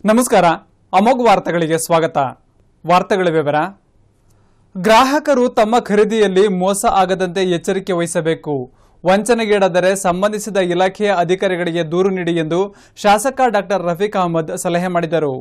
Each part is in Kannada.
ನಮಸ್ಕಾರ. ಅಮೋಘ ವಾರ್ತೆಗಳಿಗೆ ಸ್ವಾಗತ. ವಾರ್ತೆಗಳ ವಿವರ. ಗ್ರಾಹಕರು ತಮ್ಮ ಖರೀದಿಯಲ್ಲಿ ಮೋಸ ಆಗದಂತೆ ಎಚ್ಚರಿಕೆ ವಹಿಸಬೇಕು. ವಂಚನೆಗೀಡಾದರೆ ಸಂಬಂಧಿಸಿದ ಇಲಾಖೆಯ ಅಧಿಕಾರಿಗಳಿಗೆ ದೂರು ನೀಡಿ ಎಂದು ಶಾಸಕ ಡಾಕ್ಟರ್ ರಫೀಕ್ ಅಹಮದ್ ಸಲಹೆ ಮಾಡಿದರು.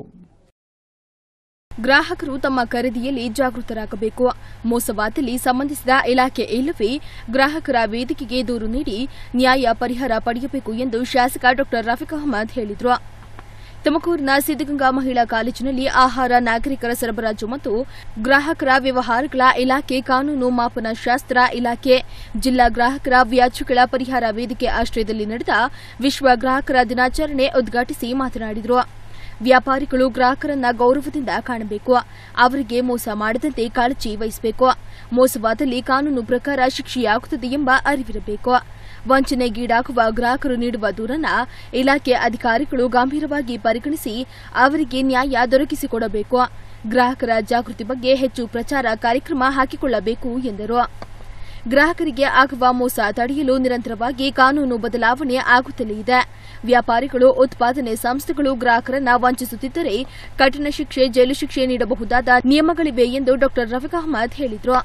ಗ್ರಾಹಕರು ತಮ್ಮ ಖರೀದಿಯಲ್ಲಿ ಜಾಗೃತರಾಗಬೇಕು. ಮೋಸವಾದಲ್ಲಿ ಸಂಬಂಧಿಸಿದ ಇಲಾಖೆ ಇಲ್ಲವೇ ಗ್ರಾಹಕರ ವೇದಿಕೆಗೆ ದೂರು ನೀಡಿ ನ್ಯಾಯ ಪರಿಹಾರ ಪಡೆಯಬೇಕು ಎಂದು ಶಾಸಕ ಡಾಕ್ಟರ್ ರಫೀಕ್ ಅಹಮದ್ ಹೇಳಿದರು. ತುಮಕೂರಿನ ಸಿದ್ದಗಂಗಾ ಮಹಿಳಾ ಕಾಲೇಜಿನಲ್ಲಿ ಆಹಾರ ನಾಗರಿಕರ ಸರಬರಾಜು ಮತ್ತು ಗ್ರಾಹಕರ ವ್ಯವಹಾರಗಳ ಇಲಾಖೆ, ಕಾನೂನು ಮಾಪನ ಶಾಸ್ತ್ರ ಇಲಾಖೆ, ಜಿಲ್ಲಾ ಗ್ರಾಹಕರ ವ್ಯಾಜ್ಯಗಳ ಪರಿಹಾರ ವೇದಿಕೆ ಆಶ್ರಯದಲ್ಲಿ ನಡೆದ ವಿಶ್ವ ಗ್ರಾಹಕರ ದಿನಾಚರಣೆ ಉದ್ಘಾಟಿಸಿ ಮಾತನಾಡಿದರು. ವ್ಯಾಪಾರಿಗಳು ಗ್ರಾಹಕರನ್ನ ಗೌರವದಿಂದ ಕಾಣಬೇಕು. ಅವರಿಗೆ ಮೋಸ ಮಾಡದಂತೆ ಕಾಳಜಿ ವಹಿಸಬೇಕು. ಮೋಸವಾದಲ್ಲಿ ಕಾನೂನು ಪ್ರಕಾರ ಶಿಕ್ಷೆಯಾಗುತ್ತದೆ ಎಂಬ ಅರಿವಿರಬೇಕು. ವಂಚನೆಗೀಡಾಗುವ ಗ್ರಾಹಕರು ನೀಡುವ ದೂರನ್ನ ಇಲಾಖೆ ಅಧಿಕಾರಿಗಳು ಗಂಭೀರವಾಗಿ ಪರಿಗಣಿಸಿ ಅವರಿಗೆ ನ್ಯಾಯ ದೊರಕಿಸಿಕೊಡಬೇಕು. ಗ್ರಾಹಕರ ಜಾಗೃತಿ ಬಗ್ಗೆ ಹೆಚ್ಚು ಪ್ರಚಾರ ಕಾರ್ಯಕ್ರಮ ಹಾಕಿಕೊಳ್ಳಬೇಕು ಎಂದರು. ಗ್ರಾಹಕರಿಗೆ ಆಗುವ ಮೋಸ ತಡೆಯಲು ನಿರಂತರವಾಗಿ ಕಾನೂನು ಬದಲಾವಣೆ ಆಗುತ್ತಲೇ ಇದೆ. ವ್ಯಾಪಾರಿಗಳು, ಉತ್ಪಾದನೆ ಸಂಸ್ಥೆಗಳು ಗ್ರಾಹಕರನ್ನ ವಂಚಿಸುತ್ತಿದ್ದರೆ ಕಠಿಣ ಶಿಕ್ಷೆ, ಜೈಲು ಶಿಕ್ಷೆ ನೀಡಬಹುದಾದ ನಿಯಮಗಳಿವೆ ಎಂದು ಡಾಕ್ಟರ್ ರಫೀಕ್ ಅಹಮದ್ ಹೇಳಿದರು.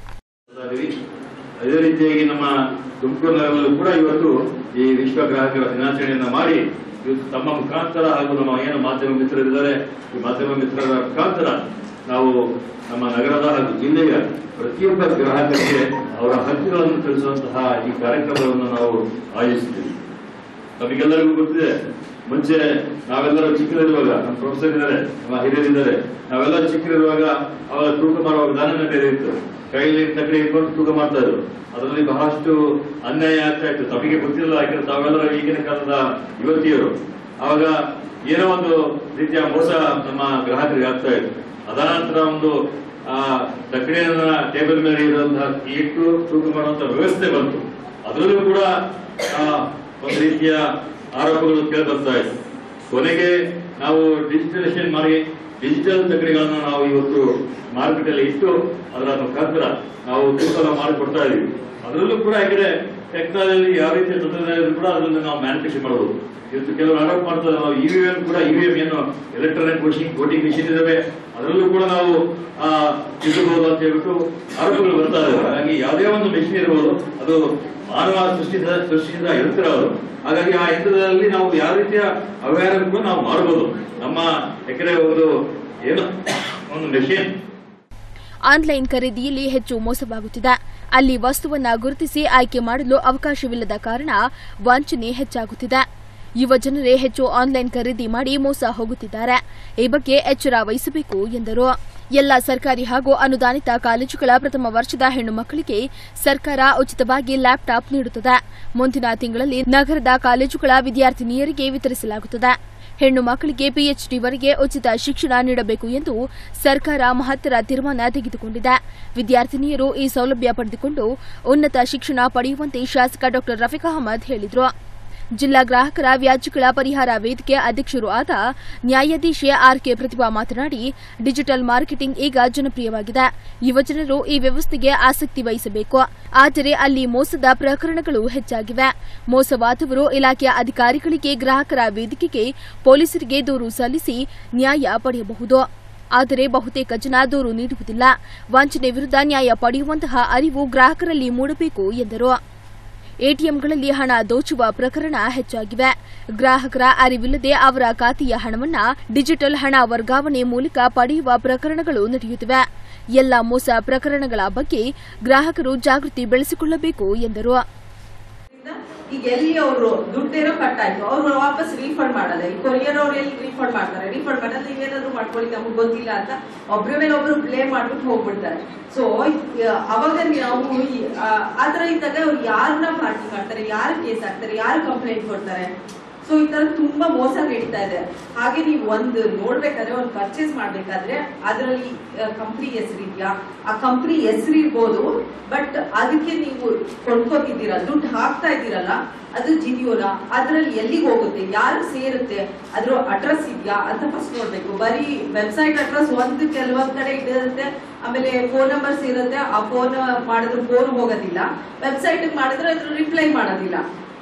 ಅದೇ ರೀತಿಯಾಗಿ ನಮ್ಮ ತುಮಕೂರು ನಗರದಲ್ಲೂ ಕೂಡ ಇವತ್ತು ಈ ವಿಶ್ವ ಗ್ರಾಹಕರ ದಿನಾಚರಣೆಯನ್ನ ಮಾಡಿ ಇವತ್ತು ತಮ್ಮ ಮುಖಾಂತರ ಹಾಗೂ ನಮ್ಮ ಏನು ಮಾಧ್ಯಮ ಮಿತ್ರರಿದ್ದಾರೆ, ಈ ಮಾಧ್ಯಮ ಮಿತ್ರರ ಮುಖಾಂತರ ನಾವು ನಮ್ಮ ನಗರದ ಹಾಗೂ ಜಿಲ್ಲೆಯ ಪ್ರತಿಯೊಬ್ಬ ಗ್ರಾಹಕರಿಗೆ ಅವರ ಹಕ್ಕುಗಳನ್ನು ತಿಳಿಸುವಂತಹ ಈ ಕಾರ್ಯಕ್ರಮವನ್ನು ನಾವು ಆಯೋಜಿಸಿದ್ದೀವಿ. ನಮಗೆಲ್ಲರಿಗೂ ಗೊತ್ತಿದೆ, ಮುಂಚೆ ನಾವೆಲ್ಲರೂ ಚಿಕ್ಕರಿರುವಾಗ, ನಮ್ಮ ಪ್ರೊಫೆಸರ್ ಇದ್ದಾರೆ, ನಮ್ಮ ಹಿರಿಯರಿದ್ದಾರೆ, ನಾವೆಲ್ಲ ಚಿಕ್ಕರಿರುವಾಗ ಅವರ ತೂಕ ಮಾಡುವ ವಿಧಾನನೇ ಬೇರೆ ಇತ್ತು. ಕೈಯಲ್ಲಿ ತಗಡಿ ಇಟ್ಕೊಂಡು ತೂಕ ಮಾಡ್ತಾ ಇದ್ರು. ಅದರಲ್ಲಿ ಬಹಳಷ್ಟು ಅನ್ಯಾಯ ಆಗ್ತಾ ಇತ್ತು. ತಮಗೆ ಗೊತ್ತಿಲ್ಲ, ಯಾಕಂದ್ರೆ ತಾವೆಲ್ಲರೂ ಈಗಿನ ಕಾಲದ ಯುವತಿಯರು. ಅವಾಗ ಏನೋ ಒಂದು ರೀತಿಯ ಮೋಸ ನಮ್ಮ ಗ್ರಾಹಕರಿಗೆ ಆಗ್ತಾ ಇತ್ತು. ಅದಾನಂತರ ಒಂದು ತಕ್ಕಡಿಯನ್ನ ಟೇಬಲ್ ಮೇಲೆ ಇರುವಂತಹ ಇಟ್ಟು ತೂಕ ಮಾಡುವಂತಹ ವ್ಯವಸ್ಥೆ ಬಂತು. ಅದರಲ್ಲೂ ಕೂಡ ಒಂದು ರೀತಿಯ ಆರೋಪಗಳು ಕೇಳಿ ಬರ್ತಾ ಇತ್ತು. ಕೊನೆಗೆ ನಾವು ಡಿಜಿಟಲೈಸೇಷನ್ ಮಾಡಿ ಡಿಜಿಟಲ್ ತಕ್ಕಡಿಗಳನ್ನ ನಾವು ಇವತ್ತು ಮಾರುಕಟ್ಟೆಯಲ್ಲಿ ಇಟ್ಟು ಅದರ ಮುಖಾಂತರ ನಾವು ತೂಕ ಮಾಡಿಕೊಡ್ತಾ ಇದೀವಿ. ಅದರಲ್ಲೂ ಕೂಡ ಯಾಕಂದ್ರೆ ಟೆಕ್ನಾಲಜಿ ಯಾವ ರೀತಿಯ ತಂತ್ರಜ್ಞಾನ ಕೂಡ ಅದನ್ನು ನಾವು ಮ್ಯಾನುಫ್ಯಾಕ್ಚರ್ ಮಾಡಬಹುದು. ಇವತ್ತು ಕೆಲವರು ಆರೋಪ ಮಾಡ್ತಾರೆ, ನಾವು ಇವಿಎಂ ಕೂಡ ಏನು ಎಲೆಕ್ಟ್ರಾನಿಕ್ ವೋಟಿಂಗ್ ಮಿಷಿನ್ ಇದಾವೆ, ಅದರಲ್ಲೂ ಕೂಡ ನಾವು ತಿದ್ದಬಹುದು ಅಂತ ಹೇಳ್ಬಿಟ್ಟು ಆರೋಪಗಳು ಬರ್ತಾ ಇದಾವೆ. ಹಾಗಾಗಿ ಯಾವುದೇ ಒಂದು ಮಿಷಿನ್ ಇರಬಹುದು, ಅದು ಮಾನವ ಸೃಷ್ಟಿಸಿದ ಯಂತ್ರ ಅದು. ಹಾಗಾಗಿ ಆ ಯಂತ್ರದಲ್ಲಿ ನಾವು ಯಾವ ರೀತಿಯ ಅವ್ಯವಹಾರ ಕೂಡ ನಾವು ಮಾಡಬಹುದು. ನಮ್ಮ ಯಾಕಂದ್ರೆ ಒಂದು ಮೆಷಿನ್ ಆನ್ಲೈನ್ ಖರೀದಿಯಲ್ಲಿ ಹೆಚ್ಚು ಮೋಸವಾಗುತ್ತಿದೆ. ಅಲ್ಲಿ ವಸ್ತುವನ್ನ ಗುರುತಿಸಿ ಆಯ್ಕೆ ಮಾಡಲು ಅವಕಾಶವಿಲ್ಲದ ಕಾರಣ ವಂಚನೆ ಹೆಚ್ಚಾಗುತ್ತಿದೆ. ಯುವ ಜನರೇ ಹೆಚ್ಚು ಆನ್ಲೈನ್ ಖರೀದಿ ಮಾಡಿ ಮೋಸ ಹೋಗುತ್ತಿದ್ದಾರೆ. ಈ ಬಗ್ಗೆ ಎಚ್ಚರ ವಹಿಸಬೇಕು ಎಂದರು. ಎಲ್ಲ ಸರ್ಕಾರಿ ಹಾಗೂ ಅನುದಾನಿತ ಕಾಲೇಜುಗಳ ಪ್ರಥಮ ವರ್ಷದ ಹೆಣ್ಣು ಮಕ್ಕಳಿಗೆ ಸರ್ಕಾರ ಉಚಿತವಾಗಿ ಲ್ಯಾಪ್ಟಾಪ್ ನೀಡುತ್ತದೆ. ಮುಂದಿನ ತಿಂಗಳಲ್ಲಿ ನಗರದ ಕಾಲೇಜುಗಳ ವಿದ್ಯಾರ್ಥಿನಿಯರಿಗೆ ವಿತರಿಸಲಾಗುತ್ತದೆ. ಹೆಣ್ಣು ಮಕ್ಕಳಿಗೆ ಪಿಎಚ್ಡಿವರೆಗೆ ಉಚಿತ ಶಿಕ್ಷಣ ನೀಡಬೇಕು ಎಂದು ಸರ್ಕಾರ ಮಹತ್ತರ ತೀರ್ಮಾನ ತೆಗೆದುಕೊಂಡಿದೆ. ವಿದ್ಯಾರ್ಥಿನಿಯರು ಈ ಸೌಲಭ್ಯ ಪಡೆದುಕೊಂಡು ಉನ್ನತ ಶಿಕ್ಷಣ ಪಡೆಯುವಂತೆ ಶಾಸಕ ಡಾಕ್ಟರ್ ರಫೀಕ್ ಅಹಮದ್ ಹೇಳಿದರು. ಜಿಲ್ಲಾ ಗ್ರಾಹಕರ ವ್ಯಾಜ್ಯಗಳ ಪರಿಹಾರ ವೇದಿಕೆ ಅಧ್ಯಕ್ಷರು ಆದ ನ್ಯಾಯಾಧೀಶೆ ಆರ್ಕೆ ಪ್ರತಿಭಾ ಮಾತನಾಡಿ, ಡಿಜಿಟಲ್ ಮಾರ್ಕೆಟಿಂಗ್ ಈಗ ಜನಪ್ರಿಯವಾಗಿದೆ. ಯುವಜನರು ಈ ವ್ಯವಸ್ಥೆಗೆ ಆಸಕ್ತಿ ವಹಿಸಬೇಕು. ಆದರೆ ಅಲ್ಲಿ ಮೋಸದ ಪ್ರಕರಣಗಳು ಹೆಚ್ಚಾಗಿವೆ. ಮೋಸವಾದವರು ಇಲಾಖೆಯ ಅಧಿಕಾರಿಗಳಿಗೆ, ಗ್ರಾಹಕರ ವೇದಿಕೆಗೆ, ಪೊಲೀಸರಿಗೆ ದೂರು ಸಲ್ಲಿಸಿ ನ್ಯಾಯ ಪಡೆಯಬಹುದು. ಆದರೆ ಬಹುತೇಕ ಜನ ದೂರು ನೀಡುವುದಿಲ್ಲ. ವಂಚನೆ ವಿರುದ್ಧ ನ್ಯಾಯ ಪಡೆಯುವಂತಹ ಅರಿವು ಗ್ರಾಹಕರಲ್ಲಿ ಮೂಡಬೇಕು ಎಂದರು. ಎಟಿಎಂಗಳಲ್ಲಿ ಹಣ ದೋಚುವ ಪ್ರಕರಣ ಹೆಚ್ಚಾಗಿವೆ. ಗ್ರಾಹಕರ ಅರಿವಿಲ್ಲದೆ ಅವರ ಖಾತೆಯ ಹಣವನ್ನು ಡಿಜಿಟಲ್ ಹಣ ವರ್ಗಾವಣೆ ಮೂಲಕ ಪಡೆಯುವ ಪ್ರಕರಣಗಳು ನಡೆಯುತ್ತಿವೆ. ಎಲ್ಲ ಮೋಸ ಪ್ರಕರಣಗಳ ಬಗ್ಗೆ ಗ್ರಾಹಕರು ಜಾಗೃತಿ ಬೆಳೆಸಿಕೊಳ್ಳಬೇಕು ಎಂದರು. ಈಗ ಎಲ್ಲಿ ಅವರು ದುಡ್ಡೇನೋ ಕಟ್ಟಾಯ್ತು, ಅವ್ರು ವಾಪಸ್ ರೀಫಂಡ್ ಮಾಡಲ್ಲ. ಈ ಕೊರಿಯರ್ ಅವ್ರು ಎಲ್ಲಿ ರೀಫಂಡ್ ಮಾಡ್ತಾರೆ? ರೀಫಂಡ್ ಮಾಡಲ್ಲ. ನೀವೇನಾದ್ರು ಮಾಡ್ಕೊಳ್ಳಿ, ನಮ್ಗೆ ಗೊತ್ತಿಲ್ಲ ಅಂತ ಒಬ್ರ ಮೇಲೆ ಒಬ್ರು ಬ್ಲೇಮ್ ಮಾಡ್ಬಿಟ್ಟು ಹೋಗ್ಬಿಡ್ತಾರೆ. ಸೊ ಅವಾಗ ನಾವು ಆತರ ಇದ್ದಾಗ ಅವ್ರು ಯಾರನ್ನ ಪಾರ್ಟಿ ಮಾಡ್ತಾರೆ, ಯಾರು ಕೇಸ್ ಹಾಕ್ತಾರೆ, ಯಾರು ಕಂಪ್ಲೇಂಟ್ ಕೊಡ್ತಾರೆ? ಸೊ ಈ ತರ ತುಂಬಾ ಮೋಸ ನಡೀತಾ ಇದೆ. ಹಾಗೆ ನೀವು ಒಂದು ನೋಡ್ಬೇಕಾದ್ರೆ, ಒಂದು ಪರ್ಚೇಸ್ ಮಾಡ್ಬೇಕಾದ್ರೆ ಅದರಲ್ಲಿ ಕಂಪ್ನಿ ಹೆಸರಿದ್ಯಾ, ಆ ಕಂಪ್ನಿ ಹೆಸರು ಇರ್ಬೋದು, ಬಟ್ ಅದಕ್ಕೆ ನೀವು ಕೊಂಡ್ಕೋತಿದ್ದೀರಾ, ದುಡ್ಡು ಹಾಕ್ತಾ ಇದ್ದೀರಲ್ಲ, ಅದು ಜಿನಿಯೋನಾ, ಅದ್ರಲ್ಲಿ ಎಲ್ಲಿಗೆ ಹೋಗುತ್ತೆ, ಯಾರು ಸೇರುತ್ತೆ, ಅದ್ರ ಅಡ್ರೆಸ್ ಇದೆಯಾ ಅಂತ ಫಸ್ಟ್ ನೋಡ್ಬೇಕು. ಬರೀ ವೆಬ್ಸೈಟ್ ಅಡ್ರೆಸ್ ಕೆಲವೊಂದ್ ಕಡೆ ಇರುತ್ತೆ, ಆಮೇಲೆ ಫೋನ್ ನಂಬರ್ಸ್ ಇರುತ್ತೆ. ಆ ಫೋನ್ ಮಾಡಿದ್ರೆ ಫೋನ್ ಹೋಗೋದಿಲ್ಲ, ವೆಬ್ಸೈಟ್ ಮಾಡಿದ್ರೆ ಅದ್ರ ರಿಪ್ಲೈ ಮಾಡೋದಿಲ್ಲ.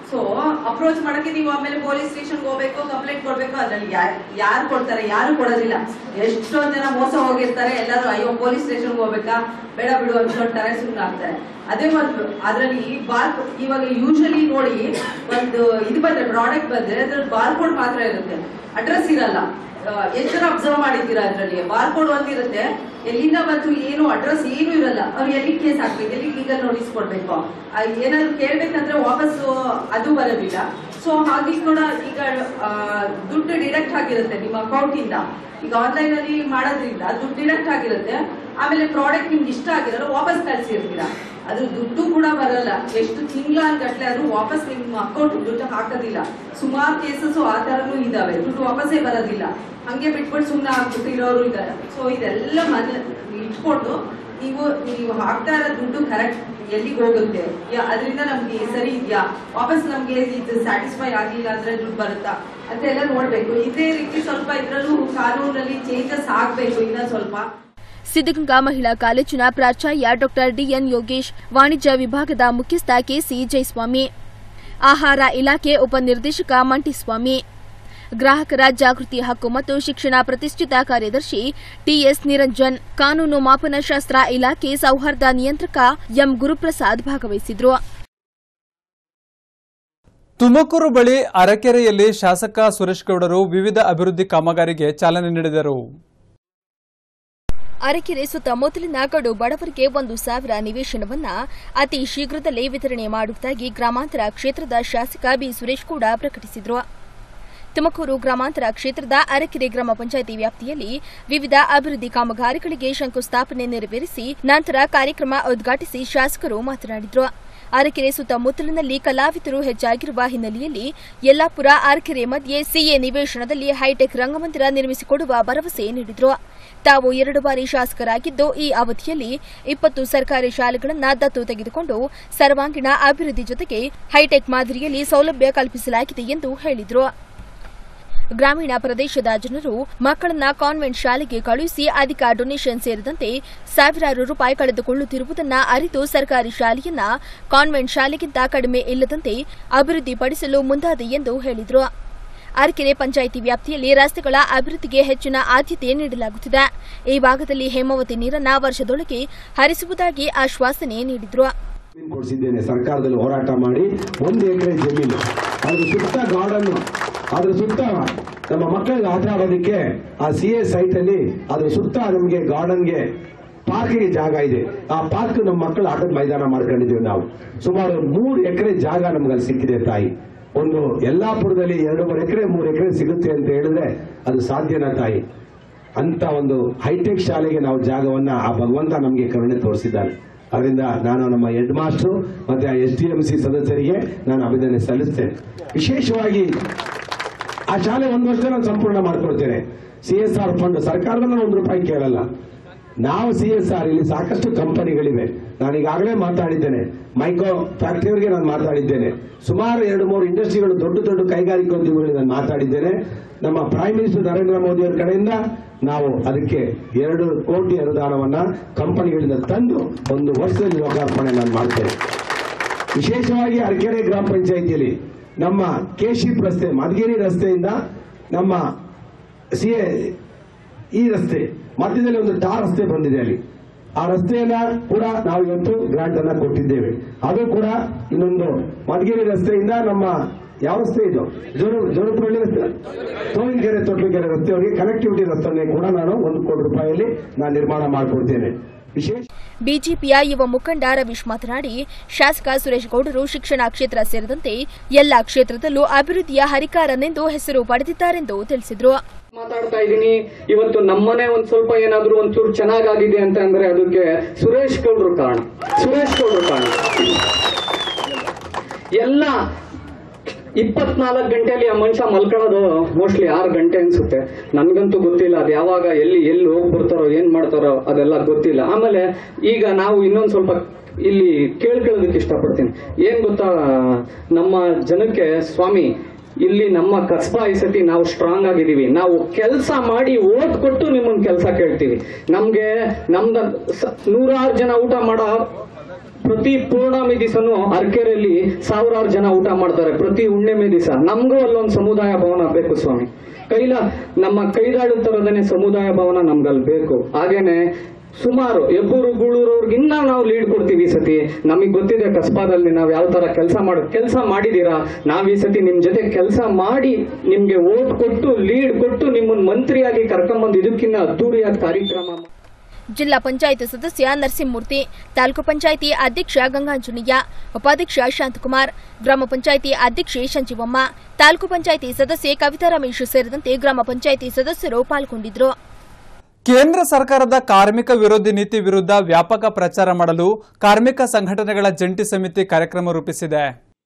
ಸೊ ಅಪ್ರೋಚ್ ಮಾಡಕ್ಕೆ ನೀವು ಆಮೇಲೆ ಪೊಲೀಸ್ ಸ್ಟೇಷನ್ ಹೋಗ್ಬೇಕು, ಕಂಪ್ಲೇಂಟ್ ಕೊಡ್ಬೇಕು. ಅದ್ರಲ್ಲಿ ಯಾರು ಕೊಡ್ತಾರೆ? ಯಾರು ಕೊಡೋದಿಲ್ಲ. ಎಷ್ಟೊಂದ್ ಜನ ಮೋಸ ಹೋಗಿರ್ತಾರೆ. ಎಲ್ಲರೂ ಅಯ್ಯೋ ಪೊಲೀಸ್ ಸ್ಟೇಷನ್ ಹೋಗ್ಬೇಕಾ, ಬೇಡ ಬಿಡು ಅನ್ಕೊಂತಾರೆ, ಸುಮ್ಮನೆ ಆಗ್ತಾರೆ. ಅದೇ ಒಂದು ಅದ್ರಲ್ಲಿ ಇವಾಗ ಯೂಶಲಿ ನೋಡಿ, ಒಂದು ಇದು ಬಂದ್ರೆ ಪ್ರಾಡಕ್ಟ್ ಬಂದ್ರೆ ಅದ್ರಲ್ಲಿ ಬಾರ್ಕೋಡ್ ಮಾತ್ರ ಇರುತ್ತೆ, ಅಡ್ರೆಸ್ ಇರಲ್ಲ. ಎಷ್ಟು ಜನ ಅಬ್ಸರ್ವ್ ಮಾಡಿದ್ದೀರಾ? ಅದ್ರಲ್ಲಿ ಬಾರ್ಕೋಡ್ ಒಂದಿರುತ್ತೆ, ಎಲ್ಲಿಂದ ಬಂತು ಏನು ಅಡ್ರೆಸ್ ಏನು ಇರಲ್ಲ. ಅವ್ರು ಎಲ್ಲಿ ಕೇಸ್ ಹಾಕ್ಬೇಕು, ಎಲ್ಲಿ ಲೀಗಲ್ ನೋಟಿಸ್ ಕೊಡ್ಬೇಕು, ಏನಾದ್ರು ಕೇಳ್ಬೇಕಂದ್ರೆ ವಾಪಸ್ ಅದು ಬರೋದಿಲ್ಲ. ಸೊ ಹಾಗೆ ಕೂಡ ಈಗ ದುಡ್ಡು ಡಿಡಕ್ಟ್ ಆಗಿರುತ್ತೆ ನಿಮ್ಮ ಅಕೌಂಟ್ ಇಂದ. ಈಗ ಆನ್ಲೈನ್ ಅಲ್ಲಿ ಮಾಡೋದ್ರಿಂದ ದುಡ್ಡು ಡಿಡಕ್ಟ್ ಆಗಿರುತ್ತೆ. ಆಮೇಲೆ ಪ್ರಾಡಕ್ಟ್ ನಿಮ್ಗೆ ಇಷ್ಟ ಆಗಿರಲ್ಲ, ವಾಪಸ್ ಕಳ್ಸಿರ್ತೀರಾ, ಅದು ದುಡ್ಡು ಕೂಡ ಬರಲ್ಲ. ಎಷ್ಟು ತಿಂಗಳಾನ್ಗಟ್ಲೆ ಅದು ವಾಪಸ್ ನಿಮ್ಮ ಅಕೌಂಟ್ ದುಡ್ಡು ಹಾಕೋದಿಲ್ಲ. ಸುಮಾರು ಕೇಸಸ್ ಆ ತರನು ಇದಾವೆ, ದುಡ್ಡು ವಾಪಸ್ಸೇ ಬರೋದಿಲ್ಲ. ಹಂಗೆ ಬಿಟ್ಬಿಟ್ಟು ಸುಮ್ಮನೆ ಆಗ್ಬಿಟ್ಟಿರೋರು ಇದ್ದಾರೆ. ಸೊ ಇದೆಲ್ಲ ಇಟ್ಕೊಂಡು ನೀವು ಹಾಕ್ತಾ ಇರೋ ದುಡ್ಡು ಕರೆಕ್ಟ್ ಎಲ್ಲಿಗೆ ಹೋಗುತ್ತೆ, ಅದರಿಂದ ನಮ್ಗೆ ಸರಿ ಇದೆಯಾ, ವಾಪಸ್ ನಮ್ಗೆ ಇದು ಸ್ಯಾಟಿಸ್ಫೈ ಆಗಿಲ್ಲ ಅಂದ್ರೆ ದುಡ್ಡು ಬರುತ್ತಾ ಅಂತ ಎಲ್ಲ ನೋಡ್ಬೇಕು. ಇದೇ ರೀತಿ ಸ್ವಲ್ಪ ಇದ್ರಲ್ಲೂ ಕಾನೂನಲ್ಲಿ ಚೇಂಜಸ್ ಆಗ್ಬೇಕು ಇನ್ನ ಸ್ವಲ್ಪ. ಸಿದ್ದಗಂಗಾ ಮಹಿಳಾ ಕಾಲೇಜಿನ ಪ್ರಾಚಾರ್ಯ ಡಾಕ್ಟರ್ ಡಿಎನ್ ಯೋಗೇಶ್, ವಾಣಿಜ್ಯ ವಿಭಾಗದ ಮುಖ್ಯಸ್ಥ ಕೆಸಿ ಜಯಸ್ವಾಮಿ, ಆಹಾರ ಇಲಾಖೆ ಉಪನಿರ್ದೇಶಕ ಮಂಟಿಸ್ವಾಮಿ, ಗ್ರಾಹಕರ ಜಾಗೃತಿ ಹಕ್ಕು ಮತ್ತು ಶಿಕ್ಷಣ ಪ್ರತಿಷ್ಠಿತ ಕಾರ್ಯದರ್ಶಿ ಟಿಎಸ್ ನಿರಂಜನ್, ಕಾನೂನು ಮಾಪನಶಾಸ್ತ್ರ ಇಲಾಖೆ ಸೌಹಾರ್ದ ನಿಯಂತ್ರಕ ಎಂ ಗುರುಪ್ರಸಾದ್ ಭಾಗವಹಿಸಿದ್ರು. ತುಮಕೂರು ಬಳಿ ಅರಕೆರೆಯಲ್ಲಿ ಶಾಸಕ ಸುರೇಶ್ ಗೌಡರು ವಿವಿಧ ಅಭಿವೃದ್ಧಿ ಕಾಮಗಾರಿಗೆ ಚಾಲನೆ ನೀಡಿದರು. ಅರಕೆರೆ ಸುತ್ತಮುತ್ತಲಿನ ಕಡು ಬಡವರಿಗೆ 1,000 ನಿವೇಶನವನ್ನ ಅತಿ ಶೀಘ್ರದಲ್ಲೇ ವಿತರಣೆ ಮಾಡುವುದಾಗಿ ಗ್ರಾಮಾಂತರ ಕ್ಷೇತ್ರದ ಶಾಸಕ ಬಿ ಸುರೇಶ್ ಗೌಡ ಪ್ರಕಟಿಸಿದರು. ತುಮಕೂರು ಗ್ರಾಮಾಂತರ ಕ್ಷೇತ್ರದ ಅರಕೆರೆ ಗ್ರಾಮ ಪಂಚಾಯಿತಿ ವ್ಯಾಪ್ತಿಯಲ್ಲಿ ವಿವಿಧ ಅಭಿವೃದ್ಧಿ ಕಾಮಗಾರಿಗಳಿಗೆ ಶಂಕುಸ್ಥಾಪನೆ ನೆರವೇರಿಸಿ ನಂತರ ಕಾರ್ಯಕ್ರಮ ಉದ್ಘಾಟಿಸಿ ಶಾಸಕರು ಮಾತನಾಡಿದರು. ಅರಕೆರೆ ಸುತ್ತಮುತ್ತಲಿನಲ್ಲಿ ಕಲಾವಿದರು ಹೆಚ್ಚಾಗಿರುವ ಹಿನ್ನೆಲೆಯಲ್ಲಿ ಯಲ್ಲಾಪುರ ಅರಕೆರೆ ಮಧ್ಯೆ ಸಿಎ ನಿವೇಶನದಲ್ಲಿ ಹೈಟೆಕ್ ರಂಗಮಂದಿರ ನಿರ್ಮಿಸಿಕೊಡುವ ಭರವಸೆ ನೀಡಿದರು. ತಾವು 2 ಬಾರಿ ಶಾಸಕರಾಗಿದ್ದು ಈ ಅವಧಿಯಲ್ಲಿ 20 ಸರ್ಕಾರಿ ಶಾಲೆಗಳನ್ನು ದತ್ತು ತೆಗೆದುಕೊಂಡು ಸರ್ವಾಂಗೀಣ ಅಭಿವೃದ್ಧಿ ಜೊತೆಗೆ ಹೈಟೆಕ್ ಮಾದರಿಯಲ್ಲಿ ಸೌಲಭ್ಯ ಕಲ್ಪಿಸಲಾಗಿದೆ ಎಂದು ಹೇಳಿದರು. ಗ್ರಾಮೀಣ ಪ್ರದೇಶದ ಜನರು ಮಕ್ಕಳನ್ನ ಕಾನ್ವೆಂಟ್ ಶಾಲೆಗೆ ಕಳುಹಿಸಿ ಅಧಿಕ ಡೊನೇಷನ್ ಸೇರಿದಂತೆ ಸಾವಿರಾರು ರೂಪಾಯಿ ಕಳೆದುಕೊಳ್ಳುತ್ತಿರುವುದನ್ನು ಅರಿತು ಸರ್ಕಾರಿ ಶಾಲೆಯನ್ನ ಕಾನ್ವೆಂಟ್ ಶಾಲೆಗಿಂತ ಕಡಿಮೆ ಇಲ್ಲದಂತೆ ಅಭಿವೃದ್ಧಿಪಡಿಸಲು ಮುಂದಾದೆ ಎಂದು ಹೇಳಿದರು. ಅರಕೆರೆ ಪಂಚಾಯಿತಿ ವ್ಯಾಪ್ತಿಯಲ್ಲಿ ರಸ್ತೆಗಳ ಅಭಿವೃದ್ಧಿಗೆ ಹೆಚ್ಚಿನ ಆದ್ಯತೆ ನೀಡಲಾಗುತ್ತಿದೆ. ಈ ಭಾಗದಲ್ಲಿ ಹೇಮಾವತಿ ನೀರನ್ನು ವರ್ಷದೊಳಗೆ ಹರಿಸುವುದಾಗಿ ಆಶ್ವಾಸನೆ ನೀಡಿದರು. ಕೊಡಿಸಿದ್ದೇನೆ ಸರ್ಕಾರದಲ್ಲಿ ಹೋರಾಟ ಮಾಡಿ 1 ಎಕರೆ ಜಮೀನು, ಅದ್ರ ಸುತ್ತ ಗಾರ್ಡನ್, ಅದ್ರ ಸುತ್ತ ನಮ್ಮ ಮಕ್ಕಳಿಗೆ ಆಟ ಆಡೋದಕ್ಕೆ ಆ ಸಿಎ ಸೈಟ್ ಅಲ್ಲಿ ಅದ್ರ ಸುತ್ತ ನಮಗೆ ಗಾರ್ಡನ್ಗೆ ಪಾರ್ಕಿಗೆ ಜಾಗ ಇದೆ. ಆ ಪಾರ್ಕ್ ನಮ್ಮ ಮಕ್ಕಳು ಆಟದ ಮೈದಾನ ಮಾಡ್ಕೊಂಡಿದ್ದೀವಿ. ನಾವು ಸುಮಾರು 3 ಎಕರೆ ಜಾಗ ನಮ್ಗೆ ಸಿಕ್ಕಿದೆ ತಾಯಿ. ಒಂದು ಯಲ್ಲಾಪುರದಲ್ಲಿ 2.5 ಎಕರೆ 3 ಎಕರೆ ಸಿಗುತ್ತೆ ಅಂತ ಹೇಳಿದ್ರೆ ಅದು ಸಾಧ್ಯನಾ ತಾಯಿ? ಅಂತ ಒಂದು ಹೈಟೆಕ್ ಶಾಲೆಗೆ ನಾವು ಜಾಗವನ್ನ ಆ ಭಗವಂತ ನಮಗೆ ಕರುಣೆ ತೋರಿಸಿದ್ದಾನೆ. ಅದರಿಂದ ನಾನು ನಮ್ಮ ಹೆಡ್ ಮಾಸ್ಟರ್ ಮತ್ತೆ ಆ SDMC ಸದಸ್ಯರಿಗೆ ನಾನು ಅಭಿನಂದನೆ ಸಲ್ಲಿಸ್ತೇನೆ. ವಿಶೇಷವಾಗಿ ಆ ಶಾಲೆ 1 ವರ್ಷ ನಾನು ಸಂಪೂರ್ಣ ಮಾಡ್ಕೊಡ್ತೇನೆ. CSR ಫಂಡ್ ಸರ್ಕಾರದಲ್ಲಿ ನಾನು 1 ರೂಪಾಯಿ ಕೇಳಲ್ಲ. ನಾವು CSR ಇಲ್ಲಿ ಸಾಕಷ್ಟು ಕಂಪನಿಗಳಿವೆ. ನಾನು ಈಗಾಗಲೇ ಮಾತಾಡಿದ್ದೇನೆ, ಮೈಕ್ರೋ ಫ್ಯಾಕ್ಟರಿಯವರಿಗೆ ನಾನು ಮಾತಾಡಿದ್ದೇನೆ, ಸುಮಾರು 2-3 ಇಂಡಸ್ಟ್ರಿಗಳು ದೊಡ್ಡ ಕೈಗಾರಿಕೋದ್ಯಮಿಗಳಿಗೆ ನಾನು ಮಾತಾಡಿದ್ದೇನೆ. ನಮ್ಮ ಪ್ರೈಮ್ ಮಿನಿಸ್ಟರ್ ನರೇಂದ್ರ ಮೋದಿ ಅವರ ಕಡೆಯಿಂದ ನಾವು ಅದಕ್ಕೆ 2 ಕೋಟಿ ಅನುದಾನವನ್ನ ಕಂಪನಿಗಳಿಂದ ತಂದು 1 ವರ್ಷದಲ್ಲಿ ಲೋಕಾರ್ಪಣೆ ನಾನು ಮಾಡ್ತೇನೆ. ವಿಶೇಷವಾಗಿ ಅರಕೆರೆ ಗ್ರಾಮ ಪಂಚಾಯಿತಿಯಲ್ಲಿ ನಮ್ಮ ಕೆಶಿಪ್ ರಸ್ತೆ, ಮಧುಗಿರಿ ರಸ್ತೆಯಿಂದ ನಮ್ಮ ಈ ರಸ್ತೆ ಮಧ್ಯದಲ್ಲಿ ಒಂದು ಟಾರ್ ರಸ್ತೆ ಬಂದಿದೆ. ಅಲ್ಲಿ ಆ ರಸ್ತೆಯನ್ನ ಕೂಡ ನಾವು ಇವತ್ತು ಗ್ರಾಂಟ್ ಅನ್ನ ಕೊಟ್ಟಿದ್ದೇವೆ. ಅದು ಕೂಡ ಇನ್ನೊಂದು ಮಧುಗಿರಿ ರಸ್ತೆಯಿಂದ ನಮ್ಮ ಯಾವ ರಸ್ತೆ ಇದು ಜೋಡುಪಳ್ಳಿ ರಸ್ತೆ, ತೋವಿನಕೆರೆ ತೊಟ್ಲುಕೆರೆ ರಸ್ತೆಯವರಿಗೆ ಕನೆಕ್ಟಿವಿಟಿ ರಸ್ತೆ ಕೂಡ ನಾನು 1 ಕೋಟಿ ರೂಪಾಯಿಯಲ್ಲಿ ನಾನು ನಿರ್ಮಾಣ ಮಾಡಿಕೊಡ್ತೇನೆ. ಬಿಜೆಪಿಯ ಯುವ ಮುಖಂಡ ರವೀಶ್ ಮಾತನಾಡಿ, ಶಾಸಕ ಸುರೇಶ್ ಗೌಡರು ಶಿಕ್ಷಣ ಕ್ಷೇತ್ರ ಸೇರಿದಂತೆ ಎಲ್ಲಾ ಕ್ಷೇತ್ರದಲ್ಲೂ ಅಭಿವೃದ್ಧಿಯ ಹರಿಕಾರನೆಂದು ಹೆಸರು ಪಡೆದಿದ್ದಾರೆಂದು ತಿಳಿಸಿದರು. ಮಾತಾಡ್ತಾ ಇದ್ದೀನಿ. ಇವತ್ತು ನಮ್ಮನೆ ಒಂದ್ ಸ್ವಲ್ಪ ಏನಾದ್ರೂ ಒಂಚೂರು ಚೆನ್ನಾಗಾಗಿದೆ ಅಂತ ಅಂದ್ರೆ ಅದಕ್ಕೆ ಸುರೇಶ್ ಗೌಡರು ಕಾರಣ. ಎಲ್ಲ 24 ಗಂಟೆಯಲ್ಲಿ ಆ ಮನುಷ್ಯ ಮಲ್ಕೊಳ್ಳೋದು ಮೋಸ್ಟ್ಲಿ 6 ಗಂಟೆ ಅನ್ಸುತ್ತೆ. ನನ್ಗಂತೂ ಗೊತ್ತಿಲ್ಲ ಅದು ಯಾವಾಗ ಎಲ್ಲಿ ಹೋಗಿ ಬರ್ತಾರೋ ಏನ್ ಮಾಡ್ತಾರೋ ಅದೆಲ್ಲ ಗೊತ್ತಿಲ್ಲ. ಆಮೇಲೆ ಈಗ ನಾವು ಇನ್ನೊಂದ್ ಸ್ವಲ್ಪ ಇಲ್ಲಿ ಕೇಳ್ಕೊಳ್ಳೋದಕ್ಕೆ ಇಷ್ಟಪಡ್ತೀನಿ. ಏನ್ ಗೊತ್ತಾ, ನಮ್ಮ ಜನಕ್ಕೆ ಸ್ವಾಮಿ ಇಲ್ಲಿ ನಮ್ಮ ಕಸ್ಬಾ ಈ ಸತಿ ನಾವು ಸ್ಟ್ರಾಂಗ್ ಆಗಿದ್ದೀವಿ. ನಾವು ಕೆಲಸ ಮಾಡಿ ಓಟ್ ಕೊಟ್ಟು ನಿಮ್ಮನ್ನ ಕೆಲಸ ಕೇಳ್ತೀವಿ. ನಮ್ದು 100 ಜನ ಊಟ ಮಾಡೋ ಪ್ರತಿ ಪೂರ್ಣಮಿ ದಿವಸನೂ ಅರಕೆರೆಯಲ್ಲಿ ಸಾವಿರಾರು ಜನ ಊಟ ಮಾಡ್ತಾರೆ ಪ್ರತಿ ಹುಣ್ಣಿಮೆ ದಿವಸ. ನಮಗೂ ಅಲ್ಲೊಂದು ಸಮುದಾಯ ಭವನ ಬೇಕು ಸ್ವಾಮಿ. ನಮ್ಮ ಕೈದಾಡುತ್ತರೋದನ್ನೇ ಸಮುದಾಯ ಭವನ ನಮ್ಗಲ್ಲಿ ಬೇಕು. ಹಾಗೇನೆ ಸುಮಾರು ಹೆಬ್ಬೂರು ಗೂಳೂರವ್ರಿಗಿನ್ನ ನಾವು ಲೀಡ್ ಕೊಡ್ತೀವಿ ಈ ಸತಿ. ನಮಗೆ ಗೊತ್ತಿದೆ ಕಸ್ಬಾದಲ್ಲಿ ನಾವು ಯಾವ ತರ ಕೆಲಸ ಮಾಡಿದೀರಾ. ನಾವ್ ಈ ಸತಿ ನಿಮ್ ಜೊತೆ ಕೆಲಸ ಮಾಡಿ ನಿಮ್ಗೆ ಓಟ್ ಕೊಟ್ಟು ಲೀಡ್ ಕೊಟ್ಟು ನಿಮ್ಮನ್ನ ಮಂತ್ರಿಯಾಗಿ ಕರ್ಕೊಂಡ್ಬಂದು ಇದಕ್ಕಿನ್ನ ಅದ್ದೂರಿಯಾದ ಕಾರ್ಯಕ್ರಮ. ಜಿಲ್ಲಾ ಪಂಚಾಯತ್ ಸದಸ್ಯ ನರಸಿಂಹಮೂರ್ತಿ, ತಾಲೂಕು ಪಂಚಾಯಿತಿ ಅಧ್ಯಕ್ಷ ಗಂಗಾಂಜನೇಯ, ಉಪಾಧ್ಯಕ್ಷ ಶಾಂತಕುಮಾರ್, ಗ್ರಾಮ ಪಂಚಾಯಿತಿ ಅಧ್ಯಕ್ಷೆ ಸಂಜೀವಮ್ಮ, ತಾಲೂಕು ಪಂಚಾಯಿತಿ ಸದಸ್ಯೆ ಕವಿತಾ ರಮೇಶ್ ಸೇರಿದಂತೆ ಗ್ರಾಮ ಪಂಚಾಯಿತಿ ಸದಸ್ಯರು ಪಾಲ್ಗೊಂಡಿದ್ದರು. ಕೇಂದ್ರ ಸರ್ಕಾರದ ಕಾರ್ಮಿಕ ವಿರೋಧಿ ನೀತಿ ವಿರುದ್ಧ ವ್ಯಾಪಕ ಪ್ರಚಾರ ಮಾಡಲು ಕಾರ್ಮಿಕ ಸಂಘಟನೆಗಳ ಜಂಟಿ ಸಮಿತಿ ಕಾರ್ಯಕ್ರಮ ರೂಪಿಸಿದೆ.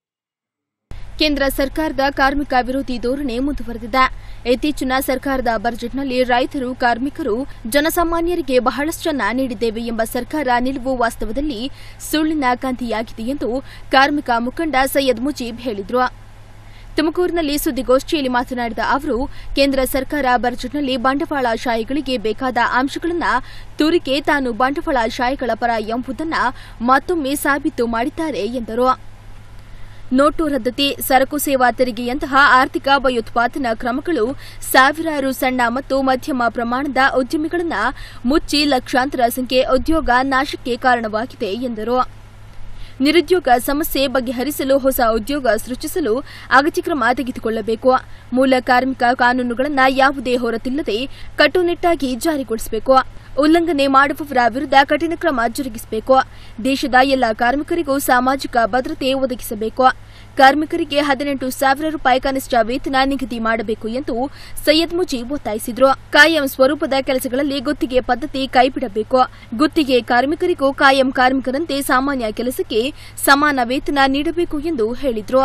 ಕೇಂದ್ರ ಸರ್ಕಾರದ ಕಾರ್ಮಿಕ ವಿರೋಧಿ ಧೋರಣೆ ಮುಂದುವರೆದಿದೆ. ಇತ್ತೀಚಿನ ಸರ್ಕಾರದ ಬಜೆಟ್ನಲ್ಲಿ ರೈತರು, ಕಾರ್ಮಿಕರು, ಜನಸಾಮಾನ್ಯರಿಗೆ ಬಹಳಷ್ಟನ್ನ ನೀಡಿದ್ದೇವೆ ಎಂಬ ಸರ್ಕಾರ ನಿಲುವು ವಾಸ್ತವದಲ್ಲಿ ಸುಳ್ಳಿನ ಕಂತಿಯಾಗಿದೆ ಎಂದು ಕಾರ್ಮಿಕ ಮುಖಂಡ ಸೈಯದ್ ಮುಜೀಬ್ ಹೇಳಿದರು. ತುಮಕೂರಿನಲ್ಲಿ ಸುದ್ದಿಗೋಷ್ಠಿಯಲ್ಲಿ ಮಾತನಾಡಿದ ಅವರು, ಕೇಂದ್ರ ಸರ್ಕಾರ ಬಜೆಟ್ನಲ್ಲಿ ಬಂಡವಾಳಶಾಹಿಗಳಿಗೆ ಬೇಕಾದ ಅಂಶಗಳನ್ನು ತೂರಿಕೆ ತಾನು ಬಂಡವಾಳಶಾಹಿಗಳ ಪರ ಎಂಬುದನ್ನು ಮತ್ತೊಮ್ಮೆ ಸಾಬೀತು ಮಾಡಿದ್ದಾರೆ ಎಂದರು. ನೋಟು ರದ್ದತಿ, ಸರಕು ಸೇವಾ ತೆರಿಗೆಯಂತಹ ಆರ್ಥಿಕ ಭಯೋತ್ಪಾದನಾ ಕ್ರಮಗಳು ಸಾವಿರಾರು ಸಣ್ಣ ಮತ್ತು ಮಧ್ಯಮ ಪ್ರಮಾಣದ ಉದ್ಯಮಿಗಳನ್ನು ಮುಚ್ಚಿ ಲಕ್ಷಾಂತರ ಸಂಖ್ಯೆ ಉದ್ಯೋಗ ನಾಶಕ್ಕೆ ಕಾರಣವಾಗಿದೆ ಎಂದರು. ನಿರುದ್ಯೋಗ ಸಮಸ್ಯೆ ಬಗೆಹರಿಸಲು ಹೊಸ ಉದ್ಯೋಗ ಸೃಷ್ಟಿಸಲು ಅಗತ್ಯ ಕ್ರಮ ತೆಗೆದುಕೊಳ್ಳಬೇಕು. ಮೂಲ ಕಾರ್ಮಿಕ ಕಾನೂನುಗಳನ್ನು ಯಾವುದೇ ಹೊರತಿಲ್ಲದೆ ಕಟ್ಟುನಿಟ್ಟಾಗಿ ಜಾರಿಗೊಳಿಸಬೇಕು. ಉಲ್ಲಂಘನೆ ಮಾಡುವವರ ವಿರುದ್ಧ ಕಠಿಣ ಕ್ರಮ ಜರುಗಿಸಬೇಕು. ದೇಶದ ಎಲ್ಲ ಕಾರ್ಮಿಕರಿಗೂ ಸಾಮಾಜಿಕ ಭದ್ರತೆ ಒದಗಿಸಬೇಕು. ಕಾರ್ಮಿಕರಿಗೆ 18,000 ರೂಪಾಯಿ ಕನಿಷ್ಠ ವೇತನ ನಿಗದಿ ಮಾಡಬೇಕು ಎಂದು ಸೈಯದ್ ಮುಜೀಬ್ ಒತ್ತಾಯಿಸಿದರು. ಕಾಯಂ ಸ್ವರೂಪದ ಕೆಲಸಗಳಲ್ಲಿ ಗುತ್ತಿಗೆ ಪದ್ಧತಿ ಕೈಬಿಡಬೇಕು. ಗುತ್ತಿಗೆ ಕಾರ್ಮಿಕರಿಗೂ ಕಾಯಂ ಕಾರ್ಮಿಕರಂತೆ ಸಾಮಾನ್ಯ ಕೆಲಸಕ್ಕೆ ಸಮಾನ ವೇತನ ನೀಡಬೇಕು ಎಂದು ಹೇಳಿದರು.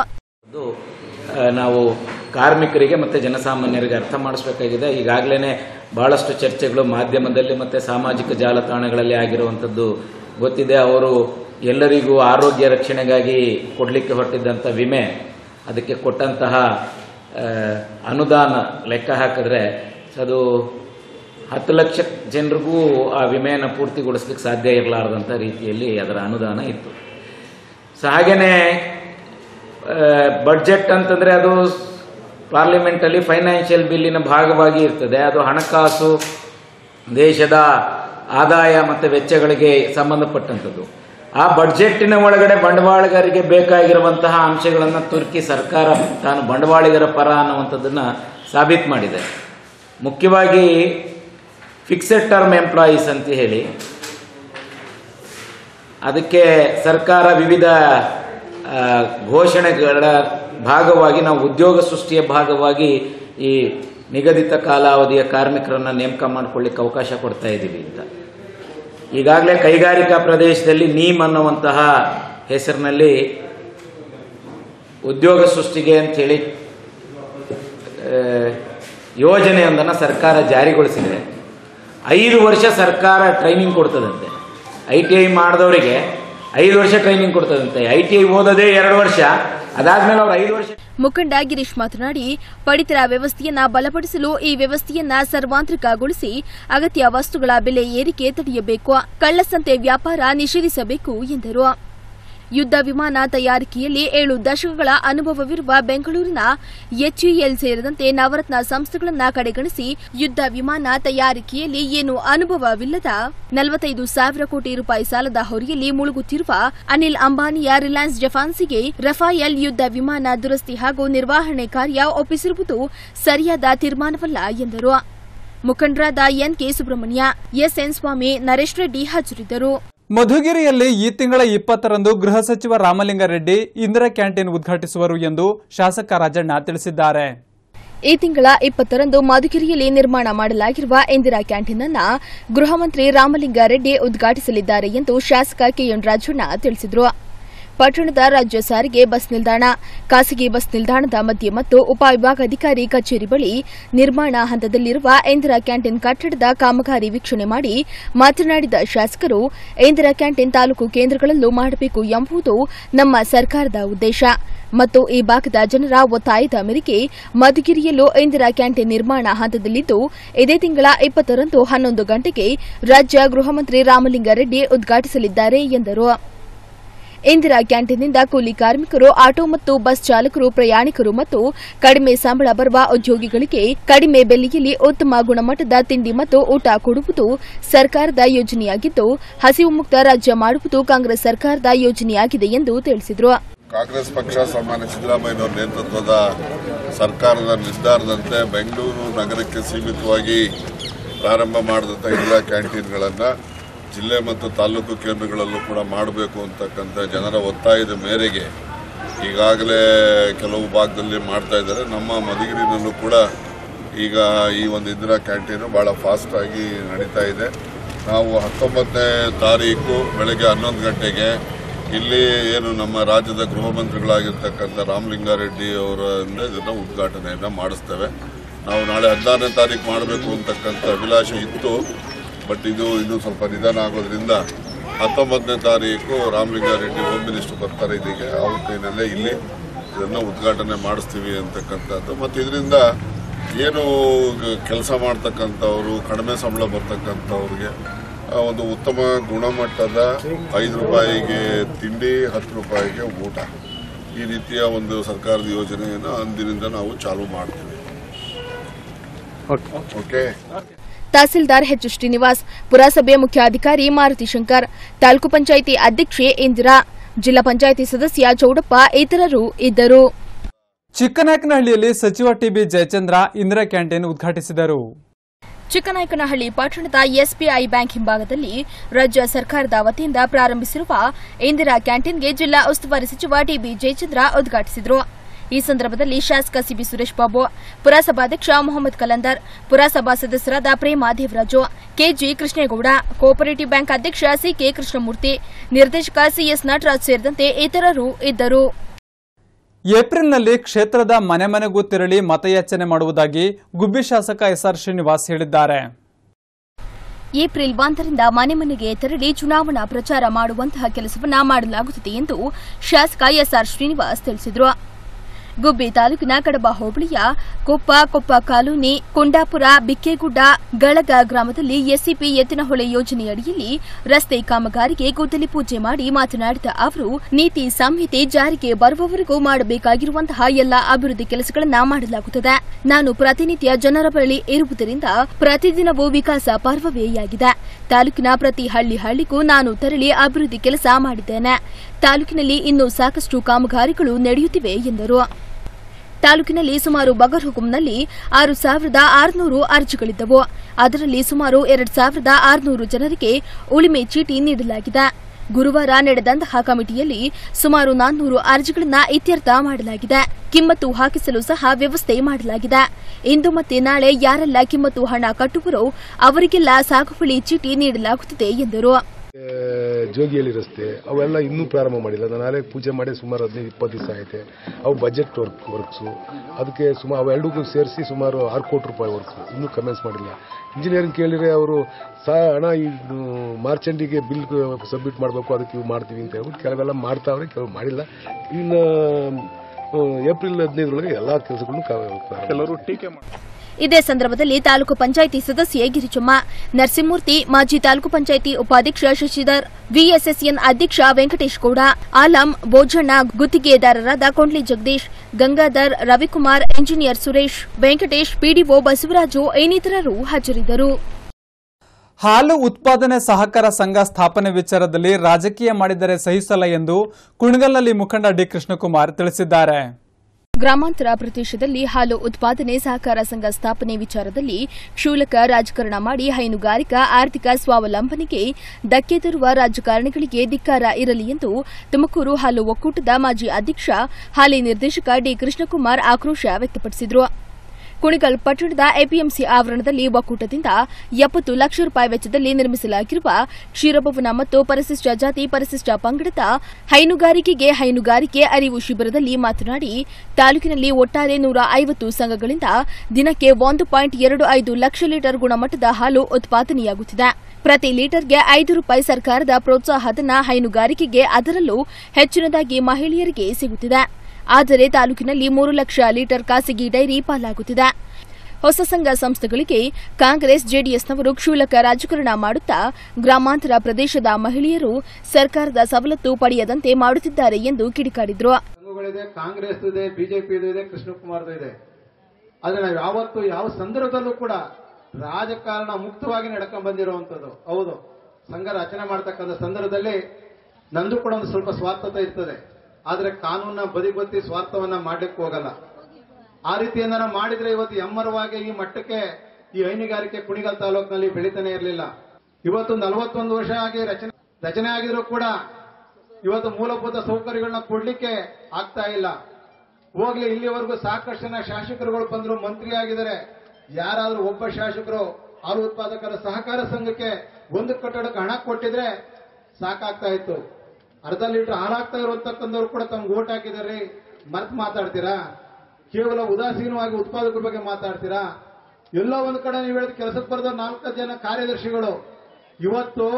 ನಾವು ಕಾರ್ಮಿಕರಿಗೆ ಮತ್ತು ಜನಸಾಮಾನ್ಯರಿಗೆ ಅರ್ಥ ಮಾಡಿಸಬೇಕಾಗಿದೆ. ಈಗಾಗಲೇ ಬಹಳಷ್ಟು ಚರ್ಚೆಗಳು ಮಾಧ್ಯಮದಲ್ಲಿ ಮತ್ತು ಸಾಮಾಜಿಕ ಜಾಲತಾಣಗಳಲ್ಲಿ ಆಗಿರುವಂಥದ್ದು ಗೊತ್ತಿದೆ. ಅವರು ಎಲ್ಲರಿಗೂ ಆರೋಗ್ಯ ರಕ್ಷಣೆಗಾಗಿ ಕೊಡಲಿಕ್ಕೆ ಹೊರಟಿದ್ದಂಥ ವಿಮೆ, ಅದಕ್ಕೆ ಕೊಟ್ಟಂತಹ ಅನುದಾನ ಲೆಕ್ಕ ಹಾಕಿದ್ರೆ ಅದು 10 ಲಕ್ಷ ಜನರಿಗೂ ಆ ವಿಮೆಯನ್ನು ಪೂರ್ತಿಗೊಳಿಸಲಿಕ್ಕೆ ಸಾಧ್ಯ ಇರಲಾರದಂಥ ರೀತಿಯಲ್ಲಿ ಅದರ ಅನುದಾನ ಇತ್ತು. ಸೊ ಹಾಗೆಯೇ ಬಡ್ಜೆಟ್ ಅಂತಂದರೆ ಅದು ಪಾರ್ಲಿಮೆಂಟಲ್ಲಿ ಫೈನಾನ್ಷಿಯಲ್ ಬಿಲ್ಲಿನ ಭಾಗವಾಗಿ ಇರ್ತದೆ. ಅದು ಹಣಕಾಸು, ದೇಶದ ಆದಾಯ ಮತ್ತು ವೆಚ್ಚಗಳಿಗೆ ಸಂಬಂಧಪಟ್ಟಂಥದ್ದು. ಆ ಬಡ್ಜೆಟ್ಟಿನ ಒಳಗಡೆ ಬಂಡವಾಳಗಾರರಿಗೆ ಬೇಕಾಗಿರುವಂತಹ ಅಂಶಗಳನ್ನು ತುರ್ಕಿ ಸರ್ಕಾರ ತಾನು ಬಂಡವಾಳಿಗರ ಪರ ಅನ್ನುವಂಥದ್ದನ್ನು ಸಾಬೀತು ಮಾಡಿದೆ. ಮುಖ್ಯವಾಗಿ ಫಿಕ್ಸೆಡ್ ಟರ್ಮ್ ಎಂಪ್ಲಾಯೀಸ್ ಅಂತ ಹೇಳಿ ಅದಕ್ಕೆ ಸರ್ಕಾರ ವಿವಿಧ ಘೋಷಣೆಗಳ ಭಾಗವಾಗಿ ನಾವು ಉದ್ಯೋಗ ಸೃಷ್ಟಿಯ ಭಾಗವಾಗಿ ಈ ನಿಗದಿತ ಕಾಲಾವಧಿಯ ಕಾರ್ಮಿಕರನ್ನು ನೇಮಕ ಮಾಡಿಕೊಳ್ಳಿಕ್ಕೆ ಅವಕಾಶ ಕೊಡ್ತಾ ಇದ್ದೀವಿ ಅಂತ. ಈಗಾಗಲೇ ಕೈಗಾರಿಕಾ ಪ್ರದೇಶದಲ್ಲಿ ನೀಮ್ ಅನ್ನುವಂತಹ ಹೆಸರಿನಲ್ಲಿ ಉದ್ಯೋಗ ಸೃಷ್ಟಿಗೆ ಅಂಥೇಳಿ ಯೋಜನೆಯೊಂದನ್ನು ಸರ್ಕಾರ ಜಾರಿಗೊಳಿಸಿದೆ. 5 ವರ್ಷ ಸರ್ಕಾರ ಟ್ರೈನಿಂಗ್ ಕೊಡ್ತದಂತೆ. ITI ಮಾಡಿದವರಿಗೆ 5 ವರ್ಷ ಟ್ರೈನಿಂಗ್ ಕೊಡ್ತದಂತೆ. ITI ಓದೋದೇ 2 ವರ್ಷ, ಅದಾದ್ಮೇಲೆ ಅವ್ರು 5 ವರ್ಷ. ಮುಖಂಡ ಗಿರೀಶ್ ಮಾತನಾಡಿ, ಪಡಿತರ ವ್ಯವಸ್ಥೆಯನ್ನ ಬಲಪಡಿಸಲು ಈ ವ್ಯವಸ್ಥೆಯನ್ನ ಸರ್ವಾಂತ್ರಿಕಗೊಳಿಸಿ ಅಗತ್ಯ ವಸ್ತುಗಳ ಬೆಲೆ ಏರಿಕೆ ತಡೆಯಬೇಕು, ಕಳ್ಳಸಂತೆ ವ್ಯಾಪಾರ ನಿಷೇಧಿಸಬೇಕು ಎಂದರು. ಯುದ್ಧ ವಿಮಾನ ತಯಾರಿಕೆಯಲ್ಲಿ 7 ದಶಕಗಳ ಅನುಭವವಿರುವ ಬೆಂಗಳೂರಿನ HEL ಸೇರಿದಂತೆ ನವರತ್ನ ಸಂಸ್ಥೆಗಳನ್ನು ಕಡೆಗಣಿಸಿ ಯುದ್ಧ ವಿಮಾನ ತಯಾರಿಕೆಯಲ್ಲಿ ಏನು ಅನುಭವವಿಲ್ಲದ 45,000 ಕೋಟಿ ರೂಪಾಯಿ ಸಾಲದ ಹೊರೆಯಲ್ಲಿ ಮುಳುಗುತ್ತಿರುವ ಅನಿಲ್ ಅಂಬಾನಿಯ ರಿಲಯನ್ಸ್ ಡಿಫೆನ್ಸ್ಗೆ ರಫಾಯಲ್ ಯುದ್ಧ ವಿಮಾನ ದುರಸ್ತಿ ಹಾಗೂ ನಿರ್ವಹಣೆ ಕಾರ್ಯ ಒಪ್ಪಿಸಿರುವುದು ಸರಿಯಾದ ತೀರ್ಮಾನವಲ್ಲ ಎಂದರು. ಮುಖಂಡರಾದ NK ಸುಬ್ರಹ್ಮಣ್ಯ, SN ಸ್ವಾಮಿ, ನರೇಶ್ ರೆಡ್ಡಿ ಹಾಜರಿದ್ದರು. ಮಧುಗಿರಿಯಲ್ಲಿ ಈ ತಿಂಗಳ 20ರಂದು ಗೃಹ ಸಚಿವ ರಾಮಲಿಂಗಾರೆಡ್ಡಿ ಇಂದಿರಾ ಕ್ಯಾಂಟೀನ್ ಉದ್ಘಾಟಿಸುವರು ಎಂದು ಶಾಸಕ ರಾಜಣ್ಣ ತಿಳಿಸಿದ್ದಾರೆ. ಈ ತಿಂಗಳ 20ರಂದು ಮಧುಗಿರಿಯಲ್ಲಿ ನಿರ್ಮಾಣ ಮಾಡಲಾಗಿರುವ ಇಂದಿರಾ ಕ್ಯಾಂಟೀನ್ ಅನ್ನು ಗೃಹ ಮಂತ್ರಿ ರಾಮಲಿಂಗಾರೆಡ್ಡಿ ಉದ್ಘಾಟಿಸಲಿದ್ದಾರೆ ಎಂದು ಶಾಸಕ KN ರಾಜಣ್ಣ ತಿಳಿಸಿದರು. ಪಟ್ಟಣದ ರಾಜ್ಯ ಸಾರಿಗೆ ಬಸ್ ನಿಲ್ದಾಣ, ಖಾಸಗಿ ಬಸ್ ನಿಲ್ದಾಣದ ಮಧ್ಯೆ ಮತ್ತು ಉಪವಿಭಾಗಾಧಿಕಾರಿ ಕಚೇರಿ ಬಳಿ ನಿರ್ಮಾಣ ಹಂತದಲ್ಲಿರುವ ಇಂದಿರಾ ಕ್ಯಾಂಟೀನ್ ಕಟ್ಟಡದ ಕಾಮಗಾರಿ ವೀಕ್ಷಣೆ ಮಾಡಿ ಮಾತನಾಡಿದ ಶಾಸಕರು, ಇಂದಿರಾ ಕ್ಯಾಂಟೀನ್ ತಾಲೂಕು ಕೇಂದ್ರಗಳಲ್ಲೂ ಮಾಡಬೇಕು ಎಂಬುದು ನಮ್ಮ ಸರ್ಕಾರದ ಉದ್ದೇಶ ಮತ್ತು ಈ ಭಾಗದ ಜನರ ಒತ್ತಾಯದ ಮೇರೆಗೆ ಮಧುಗಿರಿಯಲ್ಲೂ ಇಂದಿರಾ ಕ್ಯಾಂಟೀನ್ ನಿರ್ಮಾಣ ಹಂತದಲ್ಲಿದ್ದು ಇದೇ ತಿಂಗಳ 20ರಂದು 11 ಗಂಟೆಗೆ ರಾಜ್ಯ ಗೃಹ ಮಂತ್ರಿ ರಾಮಲಿಂಗಾರೆಡ್ಡಿ ಉದ್ಘಾಟಿಸಲಿದ್ದಾರೆ ಎಂದರು. ಇಂದಿರಾ ಕ್ಯಾಂಟೀನ್ನಿಂದ ಕೂಲಿ ಕಾರ್ಮಿಕರು, ಆಟೋ ಮತ್ತು ಬಸ್ ಚಾಲಕರು, ಪ್ರಯಾಣಿಕರು ಮತ್ತು ಕಡಿಮೆ ಸಂಬಳ ಬರುವ ಉದ್ಯೋಗಿಗಳಿಗೆ ಕಡಿಮೆ ಬೆಲೆಯಲ್ಲಿ ಉತ್ತಮ ಗುಣಮಟ್ಟದ ತಿಂಡಿ ಮತ್ತು ಊಟ ಕೊಡುವುದು ಸರ್ಕಾರದ ಯೋಜನೆಯಾಗಿದ್ದು, ಹಸಿವು ಮುಕ್ತ ರಾಜ್ಯ ಮಾಡುವುದು ಕಾಂಗ್ರೆಸ್ ಸರ್ಕಾರದ ಯೋಜನೆಯಾಗಿದೆ ಎಂದು ತಿಳಿಸಿದರು. ಕಾಂಗ್ರೆಸ್ ಪಕ್ಷ ಸನ್ಮಾನ್ಯ ಸಿದ್ದರಾಮಯ್ಯನವರ ನೇತೃತ್ವದ ಸರ್ಕಾರದ ನಿರ್ಧಾರದಂತೆ ಬೆಂಗಳೂರು ನಗರಕ್ಕೆ ಸೀಮಿತವಾಗಿ ಪ್ರಾರಂಭ ಮಾಡಿದಂಥ ಇಂದಿರಾ ಕ್ಯಾಂಟೀನ್ಗಳನ್ನು ಜಿಲ್ಲೆ ಮತ್ತು ತಾಲೂಕು ಕೇಂದ್ರಗಳಲ್ಲೂ ಕೂಡ ಮಾಡಬೇಕು ಅಂತಕ್ಕಂಥ ಜನರ ಒತ್ತಾಯದ ಮೇರೆಗೆ ಈಗಾಗಲೇ ಕೆಲವು ಭಾಗದಲ್ಲಿ ಮಾಡ್ತಾ ಇದ್ದಾರೆ. ನಮ್ಮ ಮಧುಗಿರಿನಲ್ಲೂ ಕೂಡ ಈಗ ಈ ಒಂದು ಇಂದಿರಾ ಕ್ಯಾಂಟೀನು ಭಾಳ ಫಾಸ್ಟಾಗಿ ನಡೀತಾ ಇದೆ. ನಾವು 19ನೇ ತಾರೀಕು ಬೆಳಗ್ಗೆ 11 ಗಂಟೆಗೆ ಇಲ್ಲಿ ಏನು ನಮ್ಮ ರಾಜ್ಯದ ಗೃಹ ಮಂತ್ರಿಗಳಾಗಿರ್ತಕ್ಕಂಥ ರಾಮಲಿಂಗಾರೆಡ್ಡಿ ಅವರಿಂದ ಇದನ್ನು ಉದ್ಘಾಟನೆಯನ್ನು ಮಾಡಿಸ್ತೇವೆ. ನಾವು ನಾಳೆ 16ನೇ ತಾರೀಕು ಮಾಡಬೇಕು ಅಂತಕ್ಕಂಥ ಅಭಿಲಾಷೆ ಇತ್ತು. ಬಟ್ ಇದು ಇನ್ನೂ ಸ್ವಲ್ಪ ನಿಧಾನ ಆಗೋದ್ರಿಂದ 19ನೇ ತಾರೀಕು ರಾಮಲಿಂಗಾರೆಡ್ಡಿ ಹೋಮ್ ಮಿನಿಸ್ಟರ್ ಬರ್ತಾರೆ ಇದಕ್ಕೆ, ಅವ್ರ ಕೈನಲ್ಲೇ ಇಲ್ಲಿ ಇದನ್ನು ಉದ್ಘಾಟನೆ ಮಾಡಿಸ್ತೀವಿ ಅಂತಕ್ಕಂಥದ್ದು. ಮತ್ತು ಇದರಿಂದ ಏನು ಕೆಲಸ ಮಾಡ್ತಕ್ಕಂಥವ್ರು, ಕಡಿಮೆ ಸಂಬಳ ಬರ್ತಕ್ಕಂಥವ್ರಿಗೆ ಒಂದು ಉತ್ತಮ ಗುಣಮಟ್ಟದ 5 ರೂಪಾಯಿಗೆ ತಿಂಡಿ, 10 ರೂಪಾಯಿಗೆ ಊಟ, ಈ ರೀತಿಯ ಒಂದು ಸರ್ಕಾರದ ಯೋಜನೆಯನ್ನು ಅಂದಿನಿಂದ ನಾವು ಚಾಲೂ ಮಾಡ್ತೀವಿ. ಓಕೆ. ತಹಸೀಲ್ದಾರ್ ಎಚ್ ಶ್ರೀನಿವಾಸ್, ಪುರಸಭೆ ಮುಖ್ಯಾಧಿಕಾರಿ ಮಾರುತಿ ಶಂಕರ್, ತಾಲೂಕು ಪಂಚಾಯಿತಿ ಅಧ್ಯಕ್ಷೆ ಇಂದಿರಾ, ಜಿಲ್ಲಾ ಪಂಚಾಯಿತಿ ಸದಸ್ಯ ಚೌಡಪ್ಪ ಇತರರು ಇದ್ದರು. ಚಿಕ್ಕನಾಯಕನಹಳ್ಳಿಯಲ್ಲಿ ಸಚಿವ ಟಿಬಿ ಜಯಚಂದ್ರ ಇಂದಿರಾ ಕ್ಯಾಂಟೀನ್ ಉದ್ಘಾಟಿಸಿದರು. ಚಿಕ್ಕನಾಯಕನಹಳ್ಳಿ ಪಟ್ಟಣದ ಎಸ್ಬಿಐ ಬ್ಯಾಂಕ್ ಹಿಂಭಾಗದಲ್ಲಿ ರಾಜ್ಯ ಸರ್ಕಾರದ ವತಿಯಿಂದ ಪ್ರಾರಂಭಿಸಿರುವ ಇಂದಿರಾ ಕ್ಯಾಂಟೀನ್ಗೆ ಜಿಲ್ಲಾ ಉಸ್ತುವಾರಿ ಸಚಿವ ಟಿಬಿ ಜಯಚಂದ್ರ ಉದ್ಘಾಟಿಸಿದರು. ಈ ಸಂದರ್ಭದಲ್ಲಿ ಶಾಸಕ ಸಿಬಿ ಸುರೇಶ್ ಬಾಬು, ಪುರಸಭಾಧ್ಯಕ್ಷ ಮೊಹಮ್ಮದ್ ಕಲಂದರ್, ಪುರಸಭಾ ಸದಸ್ಯರಾದ Prema Devaraju, K G Krishnegowda, cooperative bank ಅಧ್ಯಕ್ಷ ಸಿಕೆ ಕೃಷ್ಣಮೂರ್ತಿ, ನಿರ್ದೇಶಕ ಸಿಎಸ್ ನಟರಾಜ್ ಸೇರಿದಂತೆ ಇತರರು ಇದ್ದರು. ಏಪ್ರಿಲ್ನಲ್ಲಿ ಕ್ಷೇತ್ರದ ಮನೆ ಮನೆಗೂ ತೆರಳಿ ಮತಯಾಚನೆ ಮಾಡುವುದಾಗಿ ಗುಬ್ಬಿ ಶಾಸಕ ಎಸ್ಆರ್ ಶ್ರೀನಿವಾಸ್ ಹೇಳಿದ್ದಾರೆ. ಏಪ್ರಿಲ್ 1ರಿಂದ ಮನೆ ಮನೆಗೆ ತೆರಳಿ ಚುನಾವಣಾ ಪ್ರಚಾರ ಮಾಡುವಂತಹ ಕೆಲಸವನ್ನ ಮಾಡಲಾಗುತ್ತಿದೆ ಎಂದು ಶಾಸಕ ಎಸ್ಆರ್ ಶ್ರೀನಿವಾಸ್ ತಿಳಿಸಿದರು. ಗುಬ್ಬಿ ತಾಲೂಕಿನ ಕಡಬ ಹೋಬಳಿಯ ಕೊಪ್ಪ ಕಾಲೋನಿ, ಕೊಂಡಾಪುರ, ಬಿಕ್ಕೇಗುಡ್ಡ, ಗಳಗ ಗ್ರಾಮದಲ್ಲಿ ಎಸ್ಸಿಪಿ ಎತ್ತಿನಹೊಳೆ ಯೋಜನೆಯಡಿಯಲ್ಲಿ ರಸ್ತೆ ಕಾಮಗಾರಿಗೆ ಗುದ್ದಲಿ ಪೂಜೆ ಮಾಡಿ ಮಾತನಾಡಿದ ಅವರು, ನೀತಿ ಸಂಹಿತೆ ಜಾರಿಗೆ ಬರುವವರೆಗೂ ಮಾಡಬೇಕಾಗಿರುವಂತಹ ಎಲ್ಲಾ ಅಭಿವೃದ್ಧಿ ಕೆಲಸಗಳನ್ನು ಮಾಡಲಾಗುತ್ತದೆ. ನಾನು ಪ್ರತಿನಿತ್ಯ ಜನರ ಬಳಿ ಇರುವುದರಿಂದ ಪ್ರತಿದಿನವೂ ವಿಕಾಸ ಪರ್ವವೇಯಾಗಿದೆ. ತಾಲೂಕಿನ ಪ್ರತಿ ಹಳ್ಳಿಗೂ ನಾನು ತೆರಳಿ ಅಭಿವೃದ್ಧಿ ಕೆಲಸ ಮಾಡಿದ್ದೇನೆ. ತಾಲೂಕಿನಲ್ಲಿ ಇನ್ನೂ ಸಾಕಷ್ಟು ಕಾಮಗಾರಿಗಳು ನಡೆಯುತ್ತಿವೆ ಎಂದರು. ತಾಲೂಕಿನಲ್ಲಿ ಸುಮಾರು ಬಗರ್ಹುಕುಂನಲ್ಲಿ 6,600 ಅರ್ಜಿಗಳಿದ್ದವು. ಅದರಲ್ಲಿ ಸುಮಾರು 2,600 ಜನರಿಗೆ ಉಳಿಮೆ ಚೀಟಿ ನೀಡಲಾಗಿದೆ. ಗುರುವಾರ ನಡೆದಂತಹ ಕಮಿಟಿಯಲ್ಲಿ ಸುಮಾರು 400 ಅರ್ಜಿಗಳನ್ನು ಇತ್ಯರ್ಥ ಮಾಡಲಾಗಿದೆ. ಕಿಮ್ಮತ್ತು ಹಾಕಿಸಲು ಸಹ ವ್ಯವಸ್ಥೆ ಮಾಡಲಾಗಿದೆ. ಇಂದು ಮತ್ತೆ ನಾಳೆ ಯಾರೆಲ್ಲ ಕಿಮ್ಮತ್ತು ಹಣ ಕಟ್ಟುವರೋ ಅವರಿಗೆಲ್ಲ ಸಾಗುವಳಿ ಚೀಟಿ ನೀಡಲಾಗುತ್ತಿದೆ ಎಂದರು. ಜೋಗಿಯಲ್ಲಿ ರಸ್ತೆ ಅವೆಲ್ಲ ಇನ್ನೂ ಪ್ರಾರಂಭ ಮಾಡಿಲ್ಲ. ನಾಳೆ ಪೂಜೆ ಮಾಡಿ ಸುಮಾರು 15-20 ದಿವಸ ಆಯ್ತು. ಅವು ಬಜೆಟ್ ವರ್ಕ್ಸು, ಅದಕ್ಕೆ ಸುಮಾರು ಅವೆರಡಕ್ಕೂ ಸೇರಿಸಿ ಸುಮಾರು 6 ಕೋಟಿ ರೂಪಾಯಿ ವರ್ಕ್ಸು ಇನ್ನೂ ಕಮೆನ್ಸ್ ಮಾಡಿಲ್ಲ. ಇಂಜಿನಿಯರಿಂಗ್ ಕೇಳಿದರೆ ಅವರು ಹಣ ಈ ಮಾರ್ಚ್ ಎಂಡಿಗೆ ಬಿಲ್ ಸಬ್ಮಿಟ್ ಮಾಡಬೇಕು, ಅದಕ್ಕೆ ಇವು ಮಾಡ್ತೀವಿ ಅಂತ ಹೇಳ್ಬಿಟ್ಟು ಕೆಲವೆಲ್ಲ ಮಾಡ್ತಾವ್ರೆ, ಕೆಲವು ಮಾಡಿಲ್ಲ. ಇನ್ನು ಏಪ್ರಿಲ್ 15ರೊಳಗೆ ಎಲ್ಲ ಕೆಲಸಗಳನ್ನು ಕೆಲವರು ಟೀಕೆ ಮಾಡಿ. ಇದೇ ಸಂದರ್ಭದಲ್ಲಿ ತಾಲೂಕು ಪಂಚಾಯಿತಿ ಸದಸ್ಯೆ ಗಿರಿಜಮ್ಮ, ನರಸಿಂಹಮೂರ್ತಿ, ಮಾಜಿ ತಾಲೂಕು ಪಂಚಾಯಿತಿ ಉಪಾಧ್ಯಕ್ಷ ಶಶಿಧರ್, ವಿಎಸ್ಎಸ್ಎನ್ ಅಧ್ಯಕ್ಷ ವೆಂಕಟೇಶ್ ಗೌಡ, ಆಲಂ, ಬೋಜಣ್ಣ, ಗುತ್ತಿಗೆದಾರರಾದ ಕೊಂಡ್ಲಿ ಜಗದೀಶ್, ಗಂಗಾಧರ್, ರವಿಕುಮಾರ್, ಎಂಜಿನಿಯರ್ ಸುರೇಶ್, ವೆಂಕಟೇಶ್, ಪಿಡಿಒ ಬಸವರಾಜು ಇನ್ನಿತರರು ಹಾಜರಿದ್ದರು. ಹಾಲು ಉತ್ಪಾದನೆ ಸಹಕಾರ ಸಂಘ ಸ್ಥಾಪನೆ ವಿಚಾರದಲ್ಲಿ ರಾಜಕೀಯ ಮಾಡಿದರೆ ಸಹಿಸಲ್ಲ ಎಂದು ಕುಣಗಲ್ನಲ್ಲಿ ಮುಖಂಡ ಡಿ ಕೃಷ್ಣಕುಮಾರ್ ತಿಳಿಸಿದ್ದಾರೆ. ಗ್ರಾಮಾಂತರ ಪ್ರದೇಶದಲ್ಲಿ ಹಾಲು ಉತ್ಪಾದನೆ ಸಹಕಾರ ಸಂಘ ಸ್ಥಾಪನೆ ವಿಚಾರದಲ್ಲಿ ಕ್ಷುಲ್ಲಕ ರಾಜಕಾರಣ ಮಾಡಿ ಹೈನುಗಾರಿಕಾ ಆರ್ಥಿಕ ಸ್ವಾವಲಂಬನೆಗೆ ಧಕ್ಕೆ ತರುವ ರಾಜಕಾರಣಿಗಳಿಗೆ ಧಿಕ್ಕಾರ ಇರಲಿ ಎಂದು ತುಮಕೂರು ಹಾಲು ಒಕ್ಕೂಟದ ಮಾಜಿ ಅಧ್ಯಕ್ಷ, ಹಾಲಿ ನಿರ್ದೇಶಕ ಡಿ ಕೃಷ್ಣಕುಮಾರ್ ಆಕ್ರೋಶ ವ್ಯಕ್ತಪಡಿಸಿದರು. ಕುಣಿಗಲ್ ಪಟ್ಟಣದ ಎಪಿಎಂಸಿ ಆವರಣದಲ್ಲಿ ಒಕ್ಕೂಟದಿಂದ 70 ಲಕ್ಷ ರೂಪಾಯಿ ವೆಚ್ಚದಲ್ಲಿ ನಿರ್ಮಿಸಲಾಗಿರುವ ಕ್ಷೀರಭವನ ಮತ್ತು ಪರಿಶಿಷ್ಟ ಜಾತಿ ಪರಿಶಿಷ್ಟ ಪಂಗಡದ ಹೈನುಗಾರಿಕೆ ಅರಿವು ಶಿಬಿರದಲ್ಲಿ ಮಾತನಾಡಿ, ತಾಲೂಕಿನಲ್ಲಿ ಒಟ್ಟಾರೆ 150 ಸಂಘಗಳಿಂದ ದಿನಕ್ಕೆ 1.25 ಲಕ್ಷ ಲೀಟರ್ ಗುಣಮಟ್ಟದ ಹಾಲು ಉತ್ಪಾದನೆಯಾಗುತ್ತಿದೆ. ಪ್ರತಿ ಲೀಟರ್ಗೆ 5 ರೂಪಾಯಿ ಸರ್ಕಾರದ ಪ್ರೋತ್ಸಾಹಧನ ಹೈನುಗಾರಿಕೆಗೆ, ಅದರಲ್ಲೂ ಹೆಚ್ಚಿನದಾಗಿ ಮಹಿಳೆಯರಿಗೆ ಸಿಗುತ್ತಿದೆ. ಆದರೆ ತಾಲೂಕಿನಲ್ಲಿ 3 ಲಕ್ಷ ಲೀಟರ್ ಖಾಸಗಿ ಡೈರಿ ಪಾಲಾಗುತ್ತಿದೆ. ಹೊಸ ಸಂಘ ಸಂಸ್ಥೆಗಳಿಗೆ ಕಾಂಗ್ರೆಸ್ ಜೆಡಿಎಸ್ನವರು ಕ್ಷುಲ್ಲಕ ರಾಜಕಾರಣ ಮಾಡುತ್ತಾ ಗ್ರಾಮಾಂತರ ಪ್ರದೇಶದ ಮಹಿಳೆಯರು ಸರ್ಕಾರದ ಸವಲತ್ತು ಪಡೆಯದಂತೆ ಮಾಡುತ್ತಿದ್ದಾರೆ ಎಂದು ಕಿಡಿಕಾರಿದರು. ಕಾಂಗ್ರೆಸ್ ಇದೆ, ಬಿಜೆಪಿ ಇದೆ, ಕೃಷ್ಣಕುಮಾರ್ದು ಇದೆ. ಆದ್ರೆ ನಾವು ಯಾವತ್ತು ಯಾವ ಸಂದರ್ಭದಲ್ಲೂ ಕೂಡ ರಾಜಕಾರಣ ಮುಕ್ತವಾಗಿ ನಡ್ಕೊಂಡ್ ಬಂದಿರುವಂತದ್ದು. ಹೌದು, ಸಂಘ ರಚನೆ ಮಾಡತಕ್ಕಂಥ ಸಂದರ್ಭದಲ್ಲಿ ನಂದು ಕೂಡ ಒಂದು ಸ್ವಲ್ಪ ಸ್ವಾರ್ಥತೆ ಇರ್ತದೆ. ಆದ್ರೆ ಕಾನೂನ ಬದಿಗೊತ್ತಿ ಸ್ವಾರ್ಥವನ್ನ ಮಾಡ್ಲಿಕ್ಕೆ ಹೋಗಲ್ಲ. ಆ ರೀತಿಯಿಂದ ನಾವು ಮಾಡಿದ್ರೆ ಇವತ್ತು ಎಮ್ಮರವಾಗಿ ಈ ಮಟ್ಟಕ್ಕೆ ಈ ಹೈನುಗಾರಿಕೆ ಕುಣಿಗಲ್ ತಾಲೂಕಿನಲ್ಲಿ ಬೆಳೀತಾನೆ ಇರಲಿಲ್ಲ. ಇವತ್ತು 41 ವರ್ಷ ಆಗಿ ರಚನೆ ಆಗಿದ್ರು ಕೂಡ ಇವತ್ತು ಮೂಲಭೂತ ಸೌಕರ್ಯಗಳನ್ನ ಕೊಡ್ಲಿಕ್ಕೆ ಆಗ್ತಾ ಇಲ್ಲ. ಹೋಗ್ಲಿ, ಇಲ್ಲಿವರೆಗೂ ಸಾಕಷ್ಟು ಜನ ಶಾಸಕರುಗಳು ಬಂದ್ರು, ಮಂತ್ರಿ ಆಗಿದ್ದಾರೆ. ಯಾರಾದ್ರೂ ಒಬ್ಬ ಶಾಸಕರು ಹಾಲು ಉತ್ಪಾದಕರ ಸಹಕಾರ ಸಂಘಕ್ಕೆ ಒಂದು ಕಟ್ಟಡಕ್ಕೆ ಹಣ ಕೊಟ್ಟಿದ್ರೆ ಸಾಕಾಗ್ತಾ ಇತ್ತು. ಅರ್ಧ ಲೀಟರ್ ಹಾಲಾಗ್ತಾ ಇರುವಂತಕ್ಕಂಥವ್ರು ಕೂಡ ತಮ್ಗೆ ಓಟ್ ಹಾಕಿದಾರೆ. ಮರ್ತ್ ಮಾತಾಡ್ತೀರಾ? ಕೇವಲ ಉದಾಸೀನವಾಗಿ ಉತ್ಪಾದಕರ ಬಗ್ಗೆ ಮಾತಾಡ್ತೀರಾ? ಎಲ್ಲೋ ಒಂದು ಕಡೆ ನೀವು ಹೇಳಿದ ಕೆಲಸಕ್ಕೆ ಬರೆದ 4 ಜನ ಕಾರ್ಯದರ್ಶಿಗಳು ಇವತ್ತು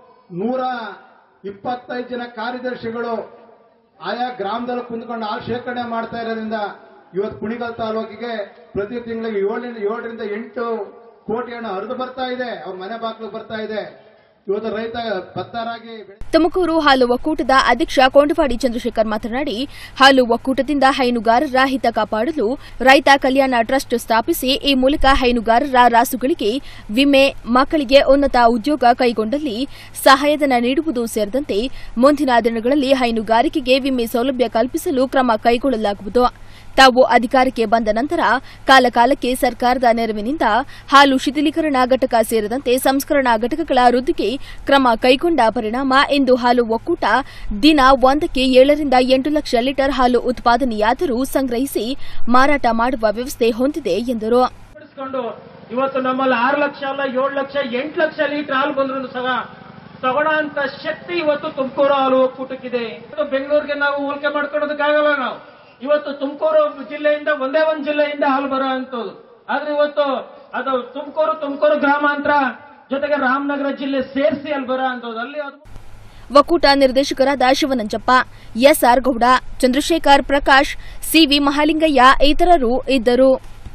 125 ಜನ ಕಾರ್ಯದರ್ಶಿಗಳು ಆಯಾ ಗ್ರಾಮದಲ್ಲಿ ಕುಂತ್ಕೊಂಡು ಹಾಲು ಶೇಖರಣೆ ಮಾಡ್ತಾ ಇರೋದ್ರಿಂದ ಇವತ್ತು ಕುಣಿಗಲ್ ತಾಲೂಕಿಗೆ ಪ್ರತಿ ತಿಂಗಳಿಗೆ 7 ರಿಂದ 8 ಕೋಟಿ ಹಣ ಹರಿದು ಬರ್ತಾ ಇದೆ, ಅವ್ರ ಮನೆ ಬಾಗಿಲು ಬರ್ತಾ ಇದೆ. ಇವತ್ತು ರೈತ ಭತ್ತರಾಗಿ. ತುಮಕೂರು ಹಾಲು ಒಕ್ಕೂಟದ ಅಧ್ಯಕ್ಷ ಕೊಂಡವಾಡಿ ಚಂದ್ರಶೇಖರ್ ಮಾತನಾಡಿ, ಹಾಲು ಒಕ್ಕೂಟದಿಂದ ಹೈನುಗಾರರ ಹಿತ ಕಾಪಾಡಲು ರೈತ ಕಲ್ಯಾಣ ಟ್ರಸ್ಟ್ ಸ್ಥಾಪಿಸಿ ಈ ಮೂಲಕ ಹೈನುಗಾರರ ರಾಸುಗಳಿಗೆ ವಿಮೆ, ಮಕ್ಕಳಿಗೆ ಉನ್ನತ ಉದ್ಯೋಗ ಕೈಗೊಂಡಲ್ಲಿ ಸಹಾಯಧನ ನೀಡುವುದು ಸೇರಿದಂತೆ ಮುಂದಿನ ದಿನಗಳಲ್ಲಿ ಹೈನುಗಾರಿಕೆಗೆ ವಿಮೆ ಸೌಲಭ್ಯ ಕಲ್ಪಿಸಲು ಕ್ರಮ ಕೈಗೊಳ್ಳಲಾಗುವುದು. ತಾವು ಅಧಿಕಾರಕ್ಕೆ ಬಂದ ನಂತರ ಕಾಲಕಾಲಕ್ಕೆ ಸರ್ಕಾರದ ನೆರವಿನಿಂದ ಹಾಲು ಶಿಥಿಲೀಕರಣ ಘಟಕ ಸೇರಿದಂತೆ ಸಂಸ್ಕರಣಾ ಘಟಕಗಳ ವೃದ್ಧಿಗೆ ಕ್ರಮ ಕೈಗೊಂಡ ಪರಿಣಾಮ ಇಂದು ಹಾಲು ಒಕ್ಕೂಟ ದಿನ 1ಕ್ಕೆ 7 ರಿಂದ 8 ಲಕ್ಷ ಲೀಟರ್ ಹಾಲು ಉತ್ಪಾದನೆಯಾದರೂ ಸಂಗ್ರಹಿಸಿ ಮಾರಾಟ ಮಾಡುವ ವ್ಯವಸ್ಥೆ ಹೊಂದಿದೆ ಎಂದರು. ಇವತ್ತು ನಮ್ಮಲ್ಲಿ 6 ಲಕ್ಷ ಅಲ್ಲ, 7 ಲಕ್ಷ 8 ಲಕ್ಷ ಲೀಟರ್ ಹಾಲು ಬಂದ್ರು ಸಹ ತಗೊಳ್ಳೋಂತ ಶಕ್ತಿ ಇವತ್ತು ತುಮಕೂರು ಹಾಲು ಒಕ್ಕೂಟಕ್ಕಿದೆ. ಬೆಂಗಳೂರಿಗೆ ನಾವು ಹೋಲಿಕೆ ಮಾಡ್ಕೊಳ್ಳೋದಕ್ಕಾಗಲ್ಲ. ನಾವು ಇವತ್ತು ತುಮಕೂರು ಜಿಲ್ಲೆಯಿಂದ ಒಂದೇ ಒಂದು ಜಿಲ್ಲೆಯಿಂದ ಹಾಲು ಬರೋ ಅಂತದ್ದು. ಆದ್ರೆ ಇವತ್ತು ಅದು ತುಮಕೂರು ಗ್ರಾಮಾಂತರ ಜೊತೆಗೆ ರಾಮನಗರ ಜಿಲ್ಲೆ ಸೇರಿಸಿ ಅಲ್ಲಿ ಬರೋ ಅಂತದ್ದು. ಅಲ್ಲಿ ಒಕ್ಕೂಟ ನಿರ್ದೇಶಕರಾದ ಶಿವನಂಜಪ್ಪ, ಎಸ್ಆರ್ ಗೌಡ, ಚಂದ್ರಶೇಖರ್, ಪ್ರಕಾಶ್, ಸಿವಿ ಮಹಾಲಿಂಗಯ್ಯ ಇತರರು ಇದ್ದರು.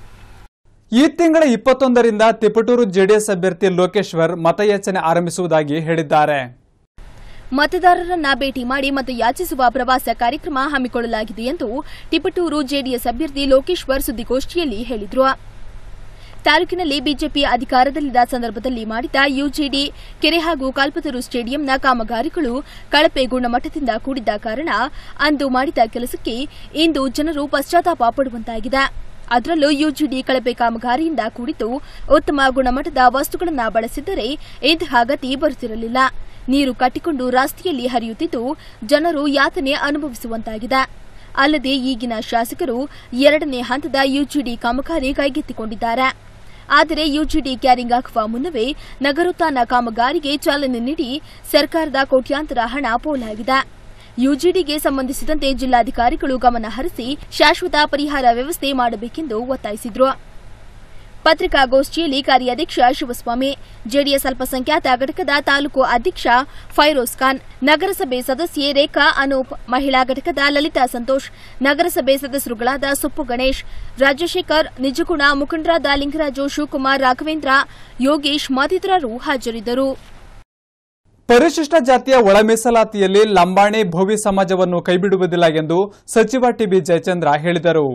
ಈ ತಿಂಗಳ 21ರಿಂದ ತಿಪಟೂರು ಜೆಡಿಎಸ್ ಅಭ್ಯರ್ಥಿ ಲೋಕೇಶ್ವರ್ ಮತಯಾಚನೆ ಆರಂಭಿಸುವುದಾಗಿ ಹೇಳಿದ್ದಾರೆ. ಮತದಾರರನ್ನ ಭೇಟಿ ಮಾಡಿ ಮತ ಯಾಚಿಸುವ ಪ್ರವಾಸ ಕಾರ್ಯಕ್ರಮ ಹಮ್ಮಿಕೊಳ್ಳಲಾಗಿದೆ ಎಂದು ತಿಪಟೂರು ಜೆಡಿಎಸ್ ಅಭ್ಯರ್ಥಿ ಲೋಕೇಶ್ವರ್ ಸುದ್ದಿಗೋಷ್ಠಿಯಲ್ಲಿ ಹೇಳಿದರು. ತಾಲೂಕಿನಲ್ಲಿ ಬಿಜೆಪಿ ಅಧಿಕಾರದಲ್ಲಿದ್ದ ಸಂದರ್ಭದಲ್ಲಿ ಮಾಡಿದ ಯುಜಿಡಿ ಕೆರೆ ಹಾಗೂ ಕಲ್ಪತರು ಸ್ಟೇಡಿಯಂನ ಕಾಮಗಾರಿಗಳು ಕಳಪೆ ಗುಣಮಟ್ಟದಿಂದ ಕೂಡಿದ್ದ ಕಾರಣ ಅಂದು ಮಾಡಿದ ಕೆಲಸಕ್ಕೆ ಇಂದು ಜನರು ಪಶ್ಚಾತ್ತಾಪ ಪಡುವಂತಾಗಿದೆ. ಅದರಲ್ಲೂ ಯುಜಿಡಿ ಕಳಪೆ ಕಾಮಗಾರಿಯಿಂದ ಕೂಡಿದ್ದು ಉತ್ತಮ ಗುಣಮಟ್ಟದ ವಸ್ತುಗಳನ್ನು ಬಳಸಿದ್ದರೆ ಇಂತಹ ಗತಿ ಬರುತ್ತಿರಲಿಲ್ಲ. ನೀರು ಕಟ್ಟಿಕೊಂಡು ರಸ್ತೆಯಲ್ಲಿ ಹರಿಯುತ್ತಿದ್ದು ಜನರು ಯಾತನೆ ಅನುಭವಿಸುವಂತಾಗಿದೆ. ಅಲ್ಲದೆ ಈಗಿನ ಶಾಸಕರು 2ನೇ ಹಂತದ ಯುಜಿಡಿ ಕಾಮಗಾರಿ ಕೈಗೆತ್ತಿಕೊಂಡಿದ್ದಾರೆ. ಆದರೆ ಯುಜಿಡಿ ಕ್ಯಾರಿಂಗ್ ಹಾಕುವ ಮುನ್ನವೇ ನಗರೋತ್ಥಾನ ಕಾಮಗಾರಿಗೆ ಚಾಲನೆ ನೀಡಿ ಸರ್ಕಾರದ ಕೋಟ್ಯಾಂತರ ಹಣ ಪೋಲಾಗಿದೆ. ಯುಜಿಡಿಗೆ ಸಂಬಂಧಿಸಿದಂತೆ ಜಿಲ್ಲಾಧಿಕಾರಿಗಳು ಗಮನ ಹರಿಸಿ ಶಾಶ್ವತ ಪರಿಹಾರ ವ್ಯವಸ್ಥೆ ಮಾಡಬೇಕೆಂದು ಒತ್ತಾಯಿಸಿದರು. ಪತ್ರಿಕಾಗೋಷ್ಠಿಯಲ್ಲಿ ಕಾರ್ಯಾಧ್ಯಕ್ಷ ಶಿವಸ್ವಾಮಿ, ಜೆಡಿಎಸ್ ಅಲ್ಪಸಂಖ್ಯಾತ ಘಟಕದ ತಾಲೂಕು ಅಧ್ಯಕ್ಷ ಫೈರೋಜ್ ಖಾನ್, ನಗರಸಭೆ ಸದಸ್ಯೆ ರೇಖಾ ಅನೂಪ್, ಮಹಿಳಾ ಘಟಕದ ಲಲಿತಾ ಸಂತೋಷ್, ನಗರಸಭೆ ಸದಸ್ಯರುಗಳಾದ ಸುಪ್ಪು ಗಣೇಶ್, ರಾಜಶೇಖರ್, ನಿಜಗುಣ, ಮುಖಂಡರಾದ ಲಿಂಗರಾಜು, ಶಿವಕುಮಾರ್, ರಾಘವೇಂದ್ರ, ಯೋಗೇಶ್ ಮತ್ತಿತರರು ಹಾಜರಿದ್ದರು. ಪರಿಶಿಷ್ಟ ಜಾತಿಯ ಒಳ ಮೀಸಲಾತಿಯಲ್ಲಿ ಲಂಬಾಣಿ ಭೋವಿ ಸಮಾಜವನ್ನು ಕೈಬಿಡುವುದಿಲ್ಲ ಎಂದು ಸಚಿವ ಟಿಬಿ ಜಯಚಂದ್ರ ಹೇಳಿದರು.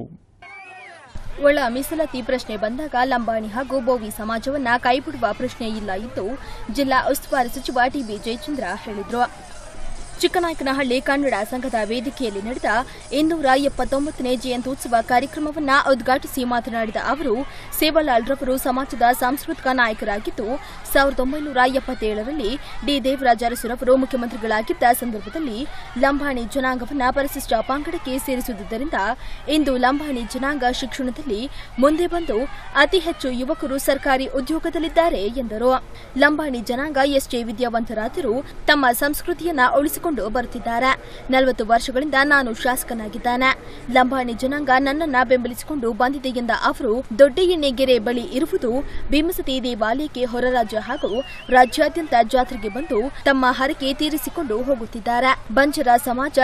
ಒಳ ಮೀಸಲಾತಿ ಪ್ರಶ್ನೆ ಬಂದಾಗ ಲಂಬಾಣಿ ಹಾಗೂ ಬೋವಿ ಸಮಾಜವನ್ನ ಕೈಬಿಡುವ ಪ್ರಶ್ನೆ ಇಲ್ಲ ಎಂದು ಜಿಲ್ಲಾ ಉಸ್ತುವಾರಿ ಸಚಿವ ಟಿಬಿ ಜಯಚಂದ್ರ ಹೇಳಿದರು. ಚಿಕ್ಕನಾಯಕನಹಳ್ಳಿ ಕನ್ನಡ ಸಂಘದ ವೇದಿಕೆಯಲ್ಲಿ ನಡೆದ 279ನೇ ಜಯಂತ್ಯುತ್ಸವ ಕಾರ್ಯಕ್ರಮವನ್ನು ಉದ್ಘಾಟಿಸಿ ಮಾತನಾಡಿದ ಅವರು, ಸೇವಾಲಾಲ್ ರವರು ಸಮಾಜದ ಸಾಂಸ್ಕೃತಿಕ ನಾಯಕರಾಗಿದ್ದು 1977ರಲ್ಲಿ ಡಿ ದೇವರಾಜ ಅರಸುರವರು ಮುಖ್ಯಮಂತ್ರಿಗಳಾಗಿದ್ದ ಸಂದರ್ಭದಲ್ಲಿ ಲಂಬಾಣಿ ಜನಾಂಗವನ್ನು ಪರಿಶಿಷ್ಟ ಪಂಗಡಕ್ಕೆ ಸೇರಿಸುವುದರಿಂದ ಇಂದು ಲಂಬಾಣಿ ಜನಾಂಗ ಶಿಕ್ಷಣದಲ್ಲಿ ಮುಂದೆ ಬಂದು ಅತಿ ಹೆಚ್ಚು ಯುವಕರು ಸರ್ಕಾರಿ ಉದ್ಯೋಗದಲ್ಲಿದ್ದಾರೆ ಎಂದರು. ಲಂಬಾಣಿ ಜನಾಂಗ ಎಷ್ಟೇ ವಿದ್ಯಾವಂತರಾದರೂ ತಮ್ಮ ಸಂಸ್ಕೃತಿಯನ್ನ ಉಳಿಸಿಕೊಂಡು ಬರುತ್ತಿದ್ದಾರೆ. 40 ವರ್ಷಗಳಿಂದ ನಾನು ಶಾಸಕನಾಗಿದ್ದೇನೆ. ಲಂಬಾಣಿ ಜನಾಂಗ ನನ್ನನ್ನ ಬೆಂಬಲಿಸಿಕೊಂಡು ಬಂದಿದೆ ಎಂದ ಅವರು, ದೊಡ್ಡಯ್ಯನಗೆರೆ ಬಳಿ ಇರುವುದು ಭೀಮಸತಿ ದೇವಾಲಯಕ್ಕೆ ಹೊರ ರಾಜ್ಯ ಹಾಗೂ ರಾಜ್ಯಾದ್ಯಂತ ಜಾತ್ರೆಗೆ ಬಂದು ತಮ್ಮ ಹರಕೆ ತೀರಿಸಿಕೊಂಡು ಹೋಗುತ್ತಿದ್ದಾರೆ. ಬಂಜರ ಸಮಾಜ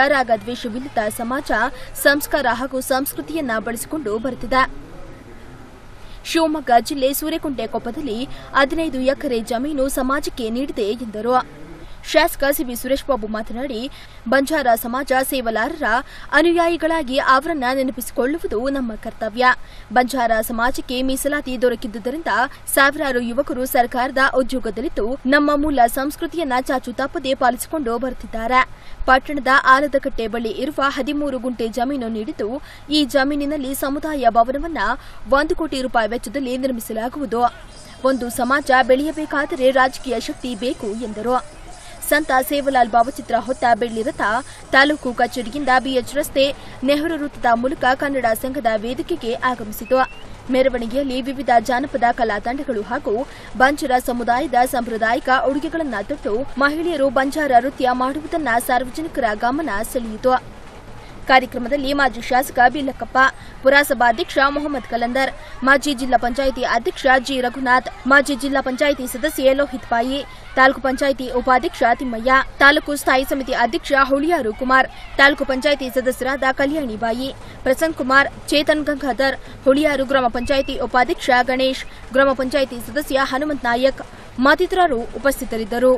ರಾಗದ್ವೇಷವಿಲ್ಲದ ಸಮಾಜ, ಸಂಸ್ಕಾರ ಹಾಗೂ ಸಂಸ್ಕೃತಿಯನ್ನ ಬಳಸಿಕೊಂಡು ಬರುತ್ತಿದೆ. ಶಿವಮೊಗ್ಗ ಜಿಲ್ಲೆ ಸೂರ್ಯಕುಂಟೆಕೊಪ್ಪದಲ್ಲಿ 15 ಎಕರೆ ಜಮೀನು ಸಮಾಜಕ್ಕೆ ನೀಡಿದೆ ಎಂದರು. ಶಾಸಕ ಸಿಬಿ ಸುರೇಶ್ ಬಾಬು ಮಾತನಾಡಿ, ಬಂಜಾರ ಸಮಾಜ ಸೇವಲಾರರ ಅನುಯಾಯಿಗಳಾಗಿ ಅವರನ್ನ ನೆನಪಿಸಿಕೊಳ್ಳುವುದು ನಮ್ಮ ಕರ್ತವ್ಯ. ಬಂಜಾರ ಸಮಾಜಕ್ಕೆ ಮೀಸಲಾತಿ ದೊರಕಿದ್ದುದರಿಂದ ಸಾವಿರಾರು ಯುವಕರು ಸರ್ಕಾರದ ಉದ್ಯೋಗದಲ್ಲಿದ್ದು ನಮ್ಮ ಮೂಲ ಸಂಸ್ಕೃತಿಯನ್ನ ಚಾಚು ತಪ್ಪದೆ ಪಾಲಿಸಿಕೊಂಡು ಬರುತ್ತಿದ್ದಾರೆ. ಪಟ್ಟಣದ ಆಲದಕಟ್ಟೆ ಬಳಿ ಇರುವ 13 ಗುಂಟೆ ಜಮೀನು ನೀಡಿದ್ದು, ಈ ಜಮೀನಿನಲ್ಲಿ ಸಮುದಾಯ ಭವನವನ್ನ 1 ಕೋಟಿ ರೂಪಾಯಿ ವೆಚ್ಚದಲ್ಲಿ ನಿರ್ಮಿಸಲಾಗುವುದು. ಒಂದು ಸಮಾಜ ಬೆಳೆಯಬೇಕಾದರೆ ರಾಜಕೀಯ ಶಕ್ತಿ ಬೇಕು ಎಂದರು. ಸಂತ ಸೇವಲಾಲ್ ಭಾವಚಿತ್ರ ಹೊತ್ತ ಬೆಳ್ಳಿ ರಥ ತಾಲೂಕು ಕಚೇರಿಯಿಂದ ಬಿಎಚ್ ರಸ್ತೆ, ನೆಹರು ವೃತ್ತದ ಮೂಲಕ ಕನ್ನಡ ಸಂಘದ ವೇದಿಕೆಗೆ ಆಗಮಿಸಿತು. ಮೆರವಣಿಗೆಯಲ್ಲಿ ವಿವಿಧ ಜಾನಪದ ಕಲಾ ತಂಡಗಳು ಹಾಗೂ ಬಂಜಾರ ಸಮುದಾಯದ ಸಾಂಪ್ರದಾಯಿಕ ಉಡುಗೆಗಳನ್ನು ತೊಟ್ಟು ಮಹಿಳೆಯರು ಬಂಜಾರ ನೃತ್ಯ ಮಾಡುವುದನ್ನು ಸಾರ್ವಜನಿಕರ ಗಮನ ಸೆಳೆಯಿತು. ಕಾರ್ಯಕ್ರಮದಲ್ಲಿ ಮಾಜಿ ಶಾಸಕ ಬಿಲ್ಲಕ್ಕಪ್ಪ, ಪುರಸಭಾಧ್ಯಕ್ಷ ಮೊಹಮ್ಮದ್ ಕಲಂದರ್, ಮಾಜಿ ಜಿಲ್ಲಾ ಪಂಚಾಯಿತಿ ಅಧ್ಯಕ್ಷ ಜಿ ರಘುನಾಥ್, ಮಾಜಿ ಜಿಲ್ಲಾ ಪಂಚಾಯಿತಿ ಸದಸ್ಯೆ ಲೋಹಿತ್ ಬಾಯಿ, ತಾಲೂಕು ಪಂಚಾಯಿತಿ ಉಪಾಧ್ಯಕ್ಷ ತಿಮ್ಮಯ್ಯ, ತಾಲೂಕು ಸ್ಥಾಯಿ ಸಮಿತಿ ಅಧ್ಯಕ್ಷ ಹುಳಿಯಾರು ಕುಮಾರ್, ತಾಲೂಕು ಪಂಚಾಯಿತಿ ಸದಸ್ಯರಾದ ಕಲ್ಯಾಣಿ ಬಾಯಿ, ಪ್ರಸನ್ನ ಕುಮಾರ್, ಚೇತನ್ ಗಂಗಾಧರ್, ಹುಳಿಯಾರು ಗ್ರಾಮ ಪಂಚಾಯಿತಿ ಉಪಾಧ್ಯಕ್ಷ ಗಣೇಶ್, ಗ್ರಾಮ ಪಂಚಾಯಿತಿ ಸದಸ್ಯ ಹನುಮಂತ್ ನಾಯಕ್ ಮತ್ತಿತರರು ಉಪಸ್ಥಿತರಿದ್ದರು.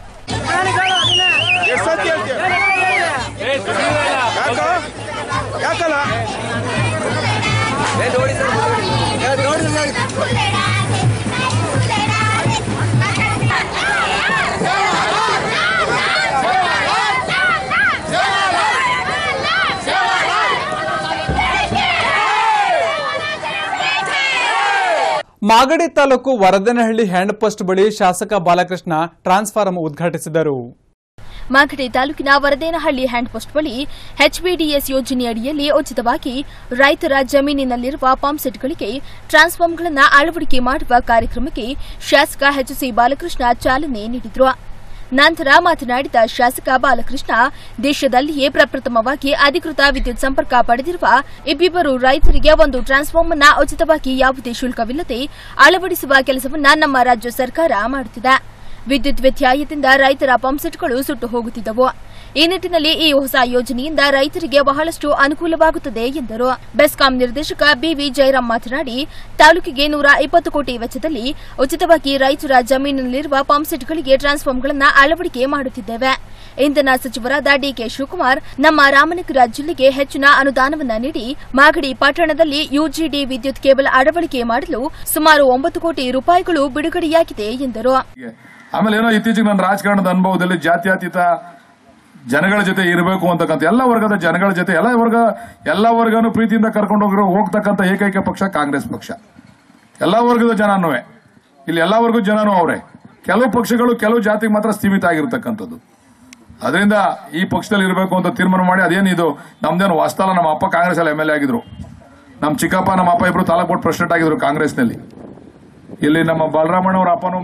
ಮಾಗಡಿ ತಾಲೂಕು ವರದನಹಳ್ಳಿ ಹ್ಯಾಂಡ್ ಪೋಸ್ಟ್ ಬಳಿ ಶಾಸಕ ಬಾಲಕೃಷ್ಣ ಟ್ರಾನ್ಸ್ಫಾರ್ಮರ್ ಉದ್ಘಾಟಿಸಿದರು. ಮಾಗಡಿ ತಾಲೂಕಿನ ವರದೇನಹಳ್ಳಿ ಹ್ಯಾಂಡ್ ಪೋಸ್ಟ್ ಬಳಿ ಎಚ್ಬಿಡಿಎಸ್ ಯೋಜನೆಯಡಿಯಲ್ಲಿ ಉಚಿತವಾಗಿ ರೈತರ ಜಮೀನಿನಲ್ಲಿರುವ ಪಂಪ್ಸೆಟ್ಗಳಿಗೆ ಟ್ರಾನ್ಸ್ಫಾರ್ಮರ್ಗಳನ್ನು ಅಳವಡಿಕೆ ಮಾಡುವ ಕಾರ್ಯಕ್ರಮಕ್ಕೆ ಶಾಸಕ ಎಚ್ಸಿ ಬಾಲಕೃಷ್ಣ ಚಾಲನೆ ನೀಡಿದರು. ನಂತರ ಮಾತನಾಡಿದ ಶಾಸಕ ಬಾಲಕೃಷ್ಣ, ದೇಶದಲ್ಲಿಯೇ ಪ್ರಪ್ರಥಮವಾಗಿ ಅಧಿಕೃತ ವಿದ್ಯುತ್ ಸಂಪರ್ಕ ಪಡೆದಿರುವ ಇಬ್ಬಿಬ್ಬರು ರೈತರಿಗೆ ಒಂದು ಟ್ರಾನ್ಸ್ಫಾರ್ಮರ್ನ ಉಚಿತವಾಗಿ ಯಾವುದೇ ಶುಲ್ಕವಿಲ್ಲದೆ ಅಳವಡಿಸುವ ಕೆಲಸವನ್ನು ನಮ್ಮ ರಾಜ್ಯ ಸರ್ಕಾರ ಮಾಡುತ್ತಿದೆ. ವಿದ್ಯುತ್ ವ್ಯತ್ಯಯದಿಂದ ರೈತರ ಪಂಪ್ಸೆಟ್ಗಳು ಸುಟ್ಟು ಹೋಗುತ್ತಿದ್ದವು. ಈ ನಿಟ್ಟಿನಲ್ಲಿ ಈ ಹೊಸ ಯೋಜನೆಯಿಂದ ರೈತರಿಗೆ ಬಹಳಷ್ಟು ಅನುಕೂಲವಾಗುತ್ತದೆ ಎಂದರು. ಬೆಸ್ಕಾಂ ನಿರ್ದೇಶಕ ಬಿವಿ ಜಯರಾಮ್ ಮಾತನಾಡಿ, ತಾಲೂಕಿಗೆ 120 ಕೋಟಿ ವೆಚ್ಚದಲ್ಲಿ ಉಚಿತವಾಗಿ ರೈತರ ಜಮೀನಿನಲ್ಲಿರುವ ಪಂಪ್ಸೆಟ್ಗಳಿಗೆ ಟ್ರಾನ್ಸ್ಫಾರ್ಮರ್ಗಳನ್ನು ಅಳವಡಿಕೆ ಮಾಡುತ್ತಿದ್ದೇವೆ. ಇಂಧನ ಸಚಿವರಾದ ಡಿಕೆ ಶಿವಕುಮಾರ್ ನಮ್ಮ ರಾಮನಗರ ಜಿಲ್ಲೆಗೆ ಹೆಚ್ಚಿನ ಅನುದಾನವನ್ನು ನೀಡಿ ಮಾಗಡಿ ಪಟ್ಟಣದಲ್ಲಿ ಯುಜಿಡಿ ವಿದ್ಯುತ್ ಕೇಬಲ್ ಅಳವಡಿಕೆ ಮಾಡಲು ಸುಮಾರು 9 ಕೋಟಿ ರೂಪಾಯಿಗಳು ಬಿಡುಗಡೆಯಾಗಿದೆ ಎಂದರು. ಆಮೇಲೆ ಏನೋ ಇತ್ತೀಚೆಗೆ ನನ್ನ ರಾಜಕಾರಣದ ಅನುಭವದಲ್ಲಿ ಜಾತ್ಯತೀತ ಜನಗಳ ಜೊತೆ ಇರಬೇಕು ಅಂತಕ್ಕಂಥ ಎಲ್ಲ ವರ್ಗದ ಜನಗಳ ಜೊತೆ ಎಲ್ಲ ವರ್ಗನೂ ಪ್ರೀತಿಯಿಂದ ಕರ್ಕೊಂಡು ಹೋಗ್ತಕ್ಕಂಥ ಏಕೈಕ ಪಕ್ಷ ಕಾಂಗ್ರೆಸ್ ಪಕ್ಷ. ಎಲ್ಲ ವರ್ಗದ ಜನನೂ ಇಲ್ಲಿ ಎಲ್ಲ ವರ್ಗದ ಜನನೂ ಅವರೇ. ಕೆಲವು ಪಕ್ಷಗಳು ಕೆಲವು ಜಾತಿಗೆ ಮಾತ್ರ ಸೀಮಿತ ಆಗಿರ್ತಕ್ಕಂಥದ್ದು. ಅದರಿಂದ ಈ ಪಕ್ಷದಲ್ಲಿ ಇರಬೇಕು ಅಂತ ತೀರ್ಮಾನ ಮಾಡಿ, ಅದೇನಿದು ನಮ್ದೇನು ಹೊಸ್ತಲ್ಲ. ನಮ್ಮ ಅಪ್ಪ ಕಾಂಗ್ರೆಸ್ ಅಲ್ಲಿ MLA ಆಗಿದ್ರು, ನಮ್ಮ ಚಿಕ್ಕಪ್ಪ ನಮ್ಮ ಅಪ್ಪ ಇಬ್ರು ತಾಲೂಕು ಬೋರ್ಡ್ ಪ್ರೆಸಿಡೆಂಟ್ ಆಗಿದ್ರು ಕಾಂಗ್ರೆಸ್ನಲ್ಲಿ. ಇಲ್ಲಿ ನಮ್ಮ ಬಲರಾಮಣ್ಣ ಅವರ ಅಪ್ಪನೂ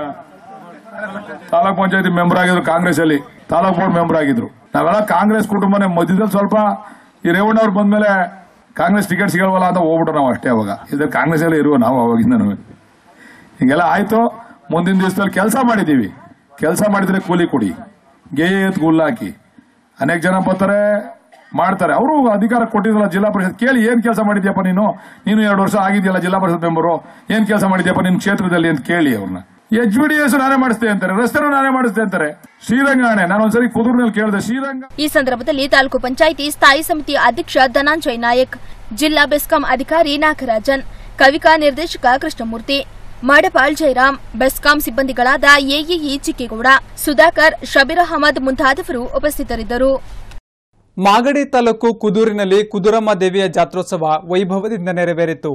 ತಾಲೂಕ್ ಪಂಚಾಯತಿ ಮೆಂಬರ್ ಆಗಿದ್ರು, ಕಾಂಗ್ರೆಸ್ ಅಲ್ಲಿ ತಾಲೂಕ್ ಬೋರ್ಡ್ ಮೆಂಬರ್ ಆಗಿದ್ರು. ನಾವೆಲ್ಲ ಕಾಂಗ್ರೆಸ್ ಕುಟುಂಬನೇ. ಮಧ್ಯದಲ್ಲಿ ಸ್ವಲ್ಪ ಈ ರೇವಣ್ಣ ಅವ್ರು ಬಂದ್ಮೇಲೆ ಕಾಂಗ್ರೆಸ್ ಟಿಕೆಟ್ ಸಿಗಲ್ವಲ್ಲ ಅಂತ ಹೋಗ್ಬಿಟ್ಟು ನಾವು ಅಷ್ಟೇ. ಅವಾಗ ಇದ್ರ ಕಾಂಗ್ರೆಸ್ ಅಲ್ಲಿ ಇರುವ ನಾವು ಅವಾಗಿಂದನೂ ಹಿಂಗೆಲ್ಲ ಆಯ್ತು. ಮುಂದಿನ ದಿವಸದಲ್ಲಿ ಕೆಲಸ ಮಾಡಿದೀವಿ. ಕೆಲಸ ಮಾಡಿದ್ರೆ ಕೂಲಿ ಕೊಡಿ, ಗೇಯತ್ ಗುಲ್ಲಾಕಿ ಅನೇಕ ಜನ ಬರ್ತಾರೆ ಮಾಡ್ತಾರೆ. ಅವರು ಅಧಿಕಾರ ಕೊಟ್ಟಿದ್ರಲ್ಲ ಜಿಲ್ಲಾ ಪರಿಷತ್, ಕೇಳಿ ಏನ್ ಕೆಲಸ ಮಾಡಿದ್ಯಪ್ಪ ನೀನು 2 ವರ್ಷ ಆಗಿದೆಯಲ್ಲ ಜಿಲ್ಲಾ ಪರಿಷತ್ ಮೆಂಬರು, ಏನ್ ಕೆಲಸ ಮಾಡಿದ್ಯಪ್ಪ ನಿಮ್ ಕ್ಷೇತ್ರದಲ್ಲಿ ಅಂತ ಕೇಳಿ ಅವ್ರನ್ನ. HBDS ನಾನೇ ಮಾಡಿಸ್ತೇ ಅಂತಾರೆ, ರಸ್ತೆನೂ ನಾನೇ ಮಾಡಿಸ್ತೇ ಅಂತಾರೆ. ಶ್ರೀರಂಗಾಣೆ ನಾನೊಂದ್ಸರಿ ಕುದೂರಿನಲ್ಲಿ ಕೇಳಿದೆ. ಶ್ರೀರಂಗ ಈ ಸಂದರ್ಭದಲ್ಲಿ ತಾಲೂಕು ಪಂಚಾಯಿತಿ ಸ್ಥಾಯಿ ಸಮಿತಿ ಅಧ್ಯಕ್ಷ ಧನಂಜಯ್ ನಾಯಕ್, ಜಿಲ್ಲಾ ಬೆಸ್ಕಾಂ ಅಧಿಕಾರಿ ನಾಗರಾಜನ್, ಕವಿಕಾ ನಿರ್ದೇಶಕ ಕೃಷ್ಣಮೂರ್ತಿ, ಮಾಡಪಾಳ್ ಜಯರಾಮ್, ಬೆಸ್ಕಾಂ ಸಿಬ್ಬಂದಿಗಳಾದ ಎಇಇ ಚಿಕ್ಕೇಗೌಡ, ಸುಧಾಕರ್, ಶಬೀರ್ ಅಹಮದ್ ಮುಂತಾದವರು ಉಪಸ್ಥಿತರಿದ್ದರು. ಮಾಗಡಿ ತಾಲೂಕು ಕುದೂರಿನಲ್ಲಿ ಕುದುರಮ್ಮ ದೇವಿಯ ಜಾತ್ರೋತ್ಸವ ವೈಭವದಿಂದ ನೆರವೇರಿತು.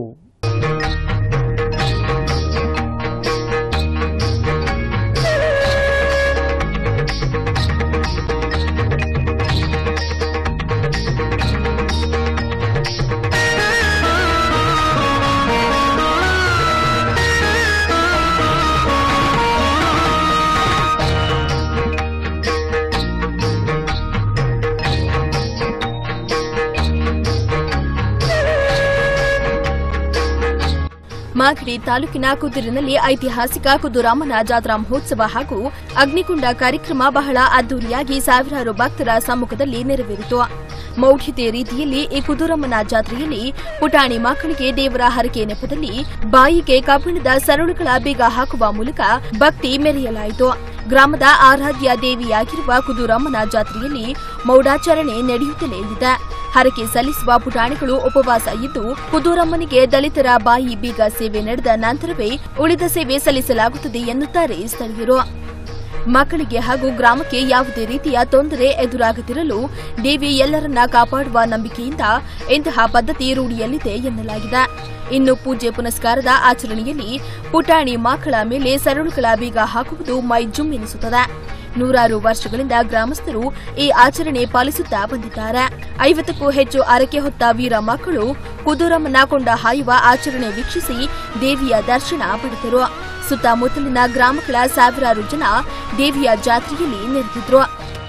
ಮಾಗಡಿ ತಾಲೂಕಿನ ಕುದೂರಿನಲ್ಲಿ ಐತಿಹಾಸಿಕ ಕುದುರಾಮನ ಜಾತ್ರಾ ಮಹೋತ್ಸವ ಹಾಗೂ ಅಗ್ನಿಕುಂಡ ಕಾರ್ಯಕ್ರಮ ಬಹಳ ಅದ್ದೂರಿಯಾಗಿ ಸಾವಿರಾರು ಭಕ್ತರ ಸಮ್ಮುಖದಲ್ಲಿ ನೆರವೇರಿತು. ಮೌಢ್ಯತೆ ರೀತಿಯಲ್ಲಿ ಈ ಕುದುರಮ್ಮನ ಜಾತ್ರೆಯಲ್ಲಿ ಪುಟಾಣಿ ಮಕ್ಕಳಿಗೆ ದೇವರ ಹರಕೆ ನೆಪದಲ್ಲಿ ಬಾಯಿಗೆ ಕಬ್ಬಿಣದ ಸರಳುಗಳ ಬೀಗ ಹಾಕುವ ಮೂಲಕ ಭಕ್ತಿ ಮೆರೆಯಲಾಯಿತು. ಗ್ರಾಮದ ಆರಾಧ್ಯ ದೇವಿಯಾಗಿರುವ ಕುದುರಮ್ಮನ ಜಾತ್ರೆಯಲ್ಲಿ ಮೌಢಾಚರಣೆ ನಡೆಯುತ್ತಲೇ ಇದೆ. ಹರಕೆ ಸಲ್ಲಿಸುವ ಪುಟಾಣಿಗಳು ಉಪವಾಸ ಇದ್ದು ಕುದುರಮ್ಮನಿಗೆ ದಲಿತರ ಬಾಯಿ ಬೀಗ ಸೇವೆ ನಡೆದ ನಂತರವೇ ಉಳಿದ ಸೇವೆ ಸಲ್ಲಿಸಲಾಗುತ್ತದೆ ಎನ್ನುತ್ತಾರೆ ಸ್ಥಳೀಯರು. ಮಕ್ಕಳಿಗೆ ಹಾಗೂ ಗ್ರಾಮಕ್ಕೆ ಯಾವುದೇ ರೀತಿಯ ತೊಂದರೆ ಎದುರಾಗದಿರಲು ದೇವಿ ಎಲ್ಲರನ್ನ ಕಾಪಾಡುವ ನಂಬಿಕೆಯಿಂದ ಇಂತಹ ಪದ್ಧತಿ ರೂಢಿಯಲ್ಲಿದೆ ಎನ್ನಲಾಗಿದೆ. ಇನ್ನು ಪೂಜೆ ಪುನಸ್ಕಾರದ ಆಚರಣೆಯಲ್ಲಿ ಪುಟಾಣಿ ಮಕ್ಕಳ ಮೇಲೆ ಸರಳುಗಳ ಬೀಗ ಹಾಕುವುದು ಮೈ ಜುಮ್ ಎನಿಸುತ್ತದೆ. ನೂರಾರು ವರ್ಷಗಳಿಂದ ಗ್ರಾಮಸ್ಥರು ಈ ಆಚರಣೆ ಪಾಲಿಸುತ್ತಾ ಬಂದಿದ್ದಾರೆ. 50ಕ್ಕೂ ಹೆಚ್ಚು ಹರಕೆ ಹೊತ್ತ ವೀರ ಮಕ್ಕಳು ಕುದುರಮ್ಮನ ಕೊಂಡ ಹಾಯುವ ಆಚರಣೆ ವೀಕ್ಷಿಸಿ ದೇವಿಯ ದರ್ಶನ ಪಡೆದರು. ಸುತ್ತಮುತ್ತಲಿನ ಗ್ರಾಮಗಳ ಸಾವಿರಾರು ಜನ ದೇವಿಯ ಜಾತ್ರೆಯಲ್ಲಿ ನೆರೆದಿದ್ರು.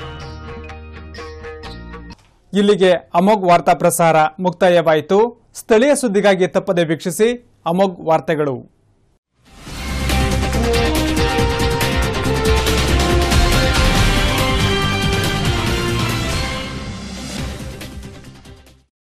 ಇಲ್ಲಿಗೆ ಅಮೋಘ್ ವಾರ್ತಾ ಪ್ರಸಾರ ಮುಕ್ತಾಯವಾಯಿತು. ಸ್ಥಳೀಯ ಸುದ್ದಿಗಾಗಿ ತಪ್ಪದೆ ವೀಕ್ಷಿಸಿ ಅಮೋಘ್ ವಾರ್ತೆಗಳು.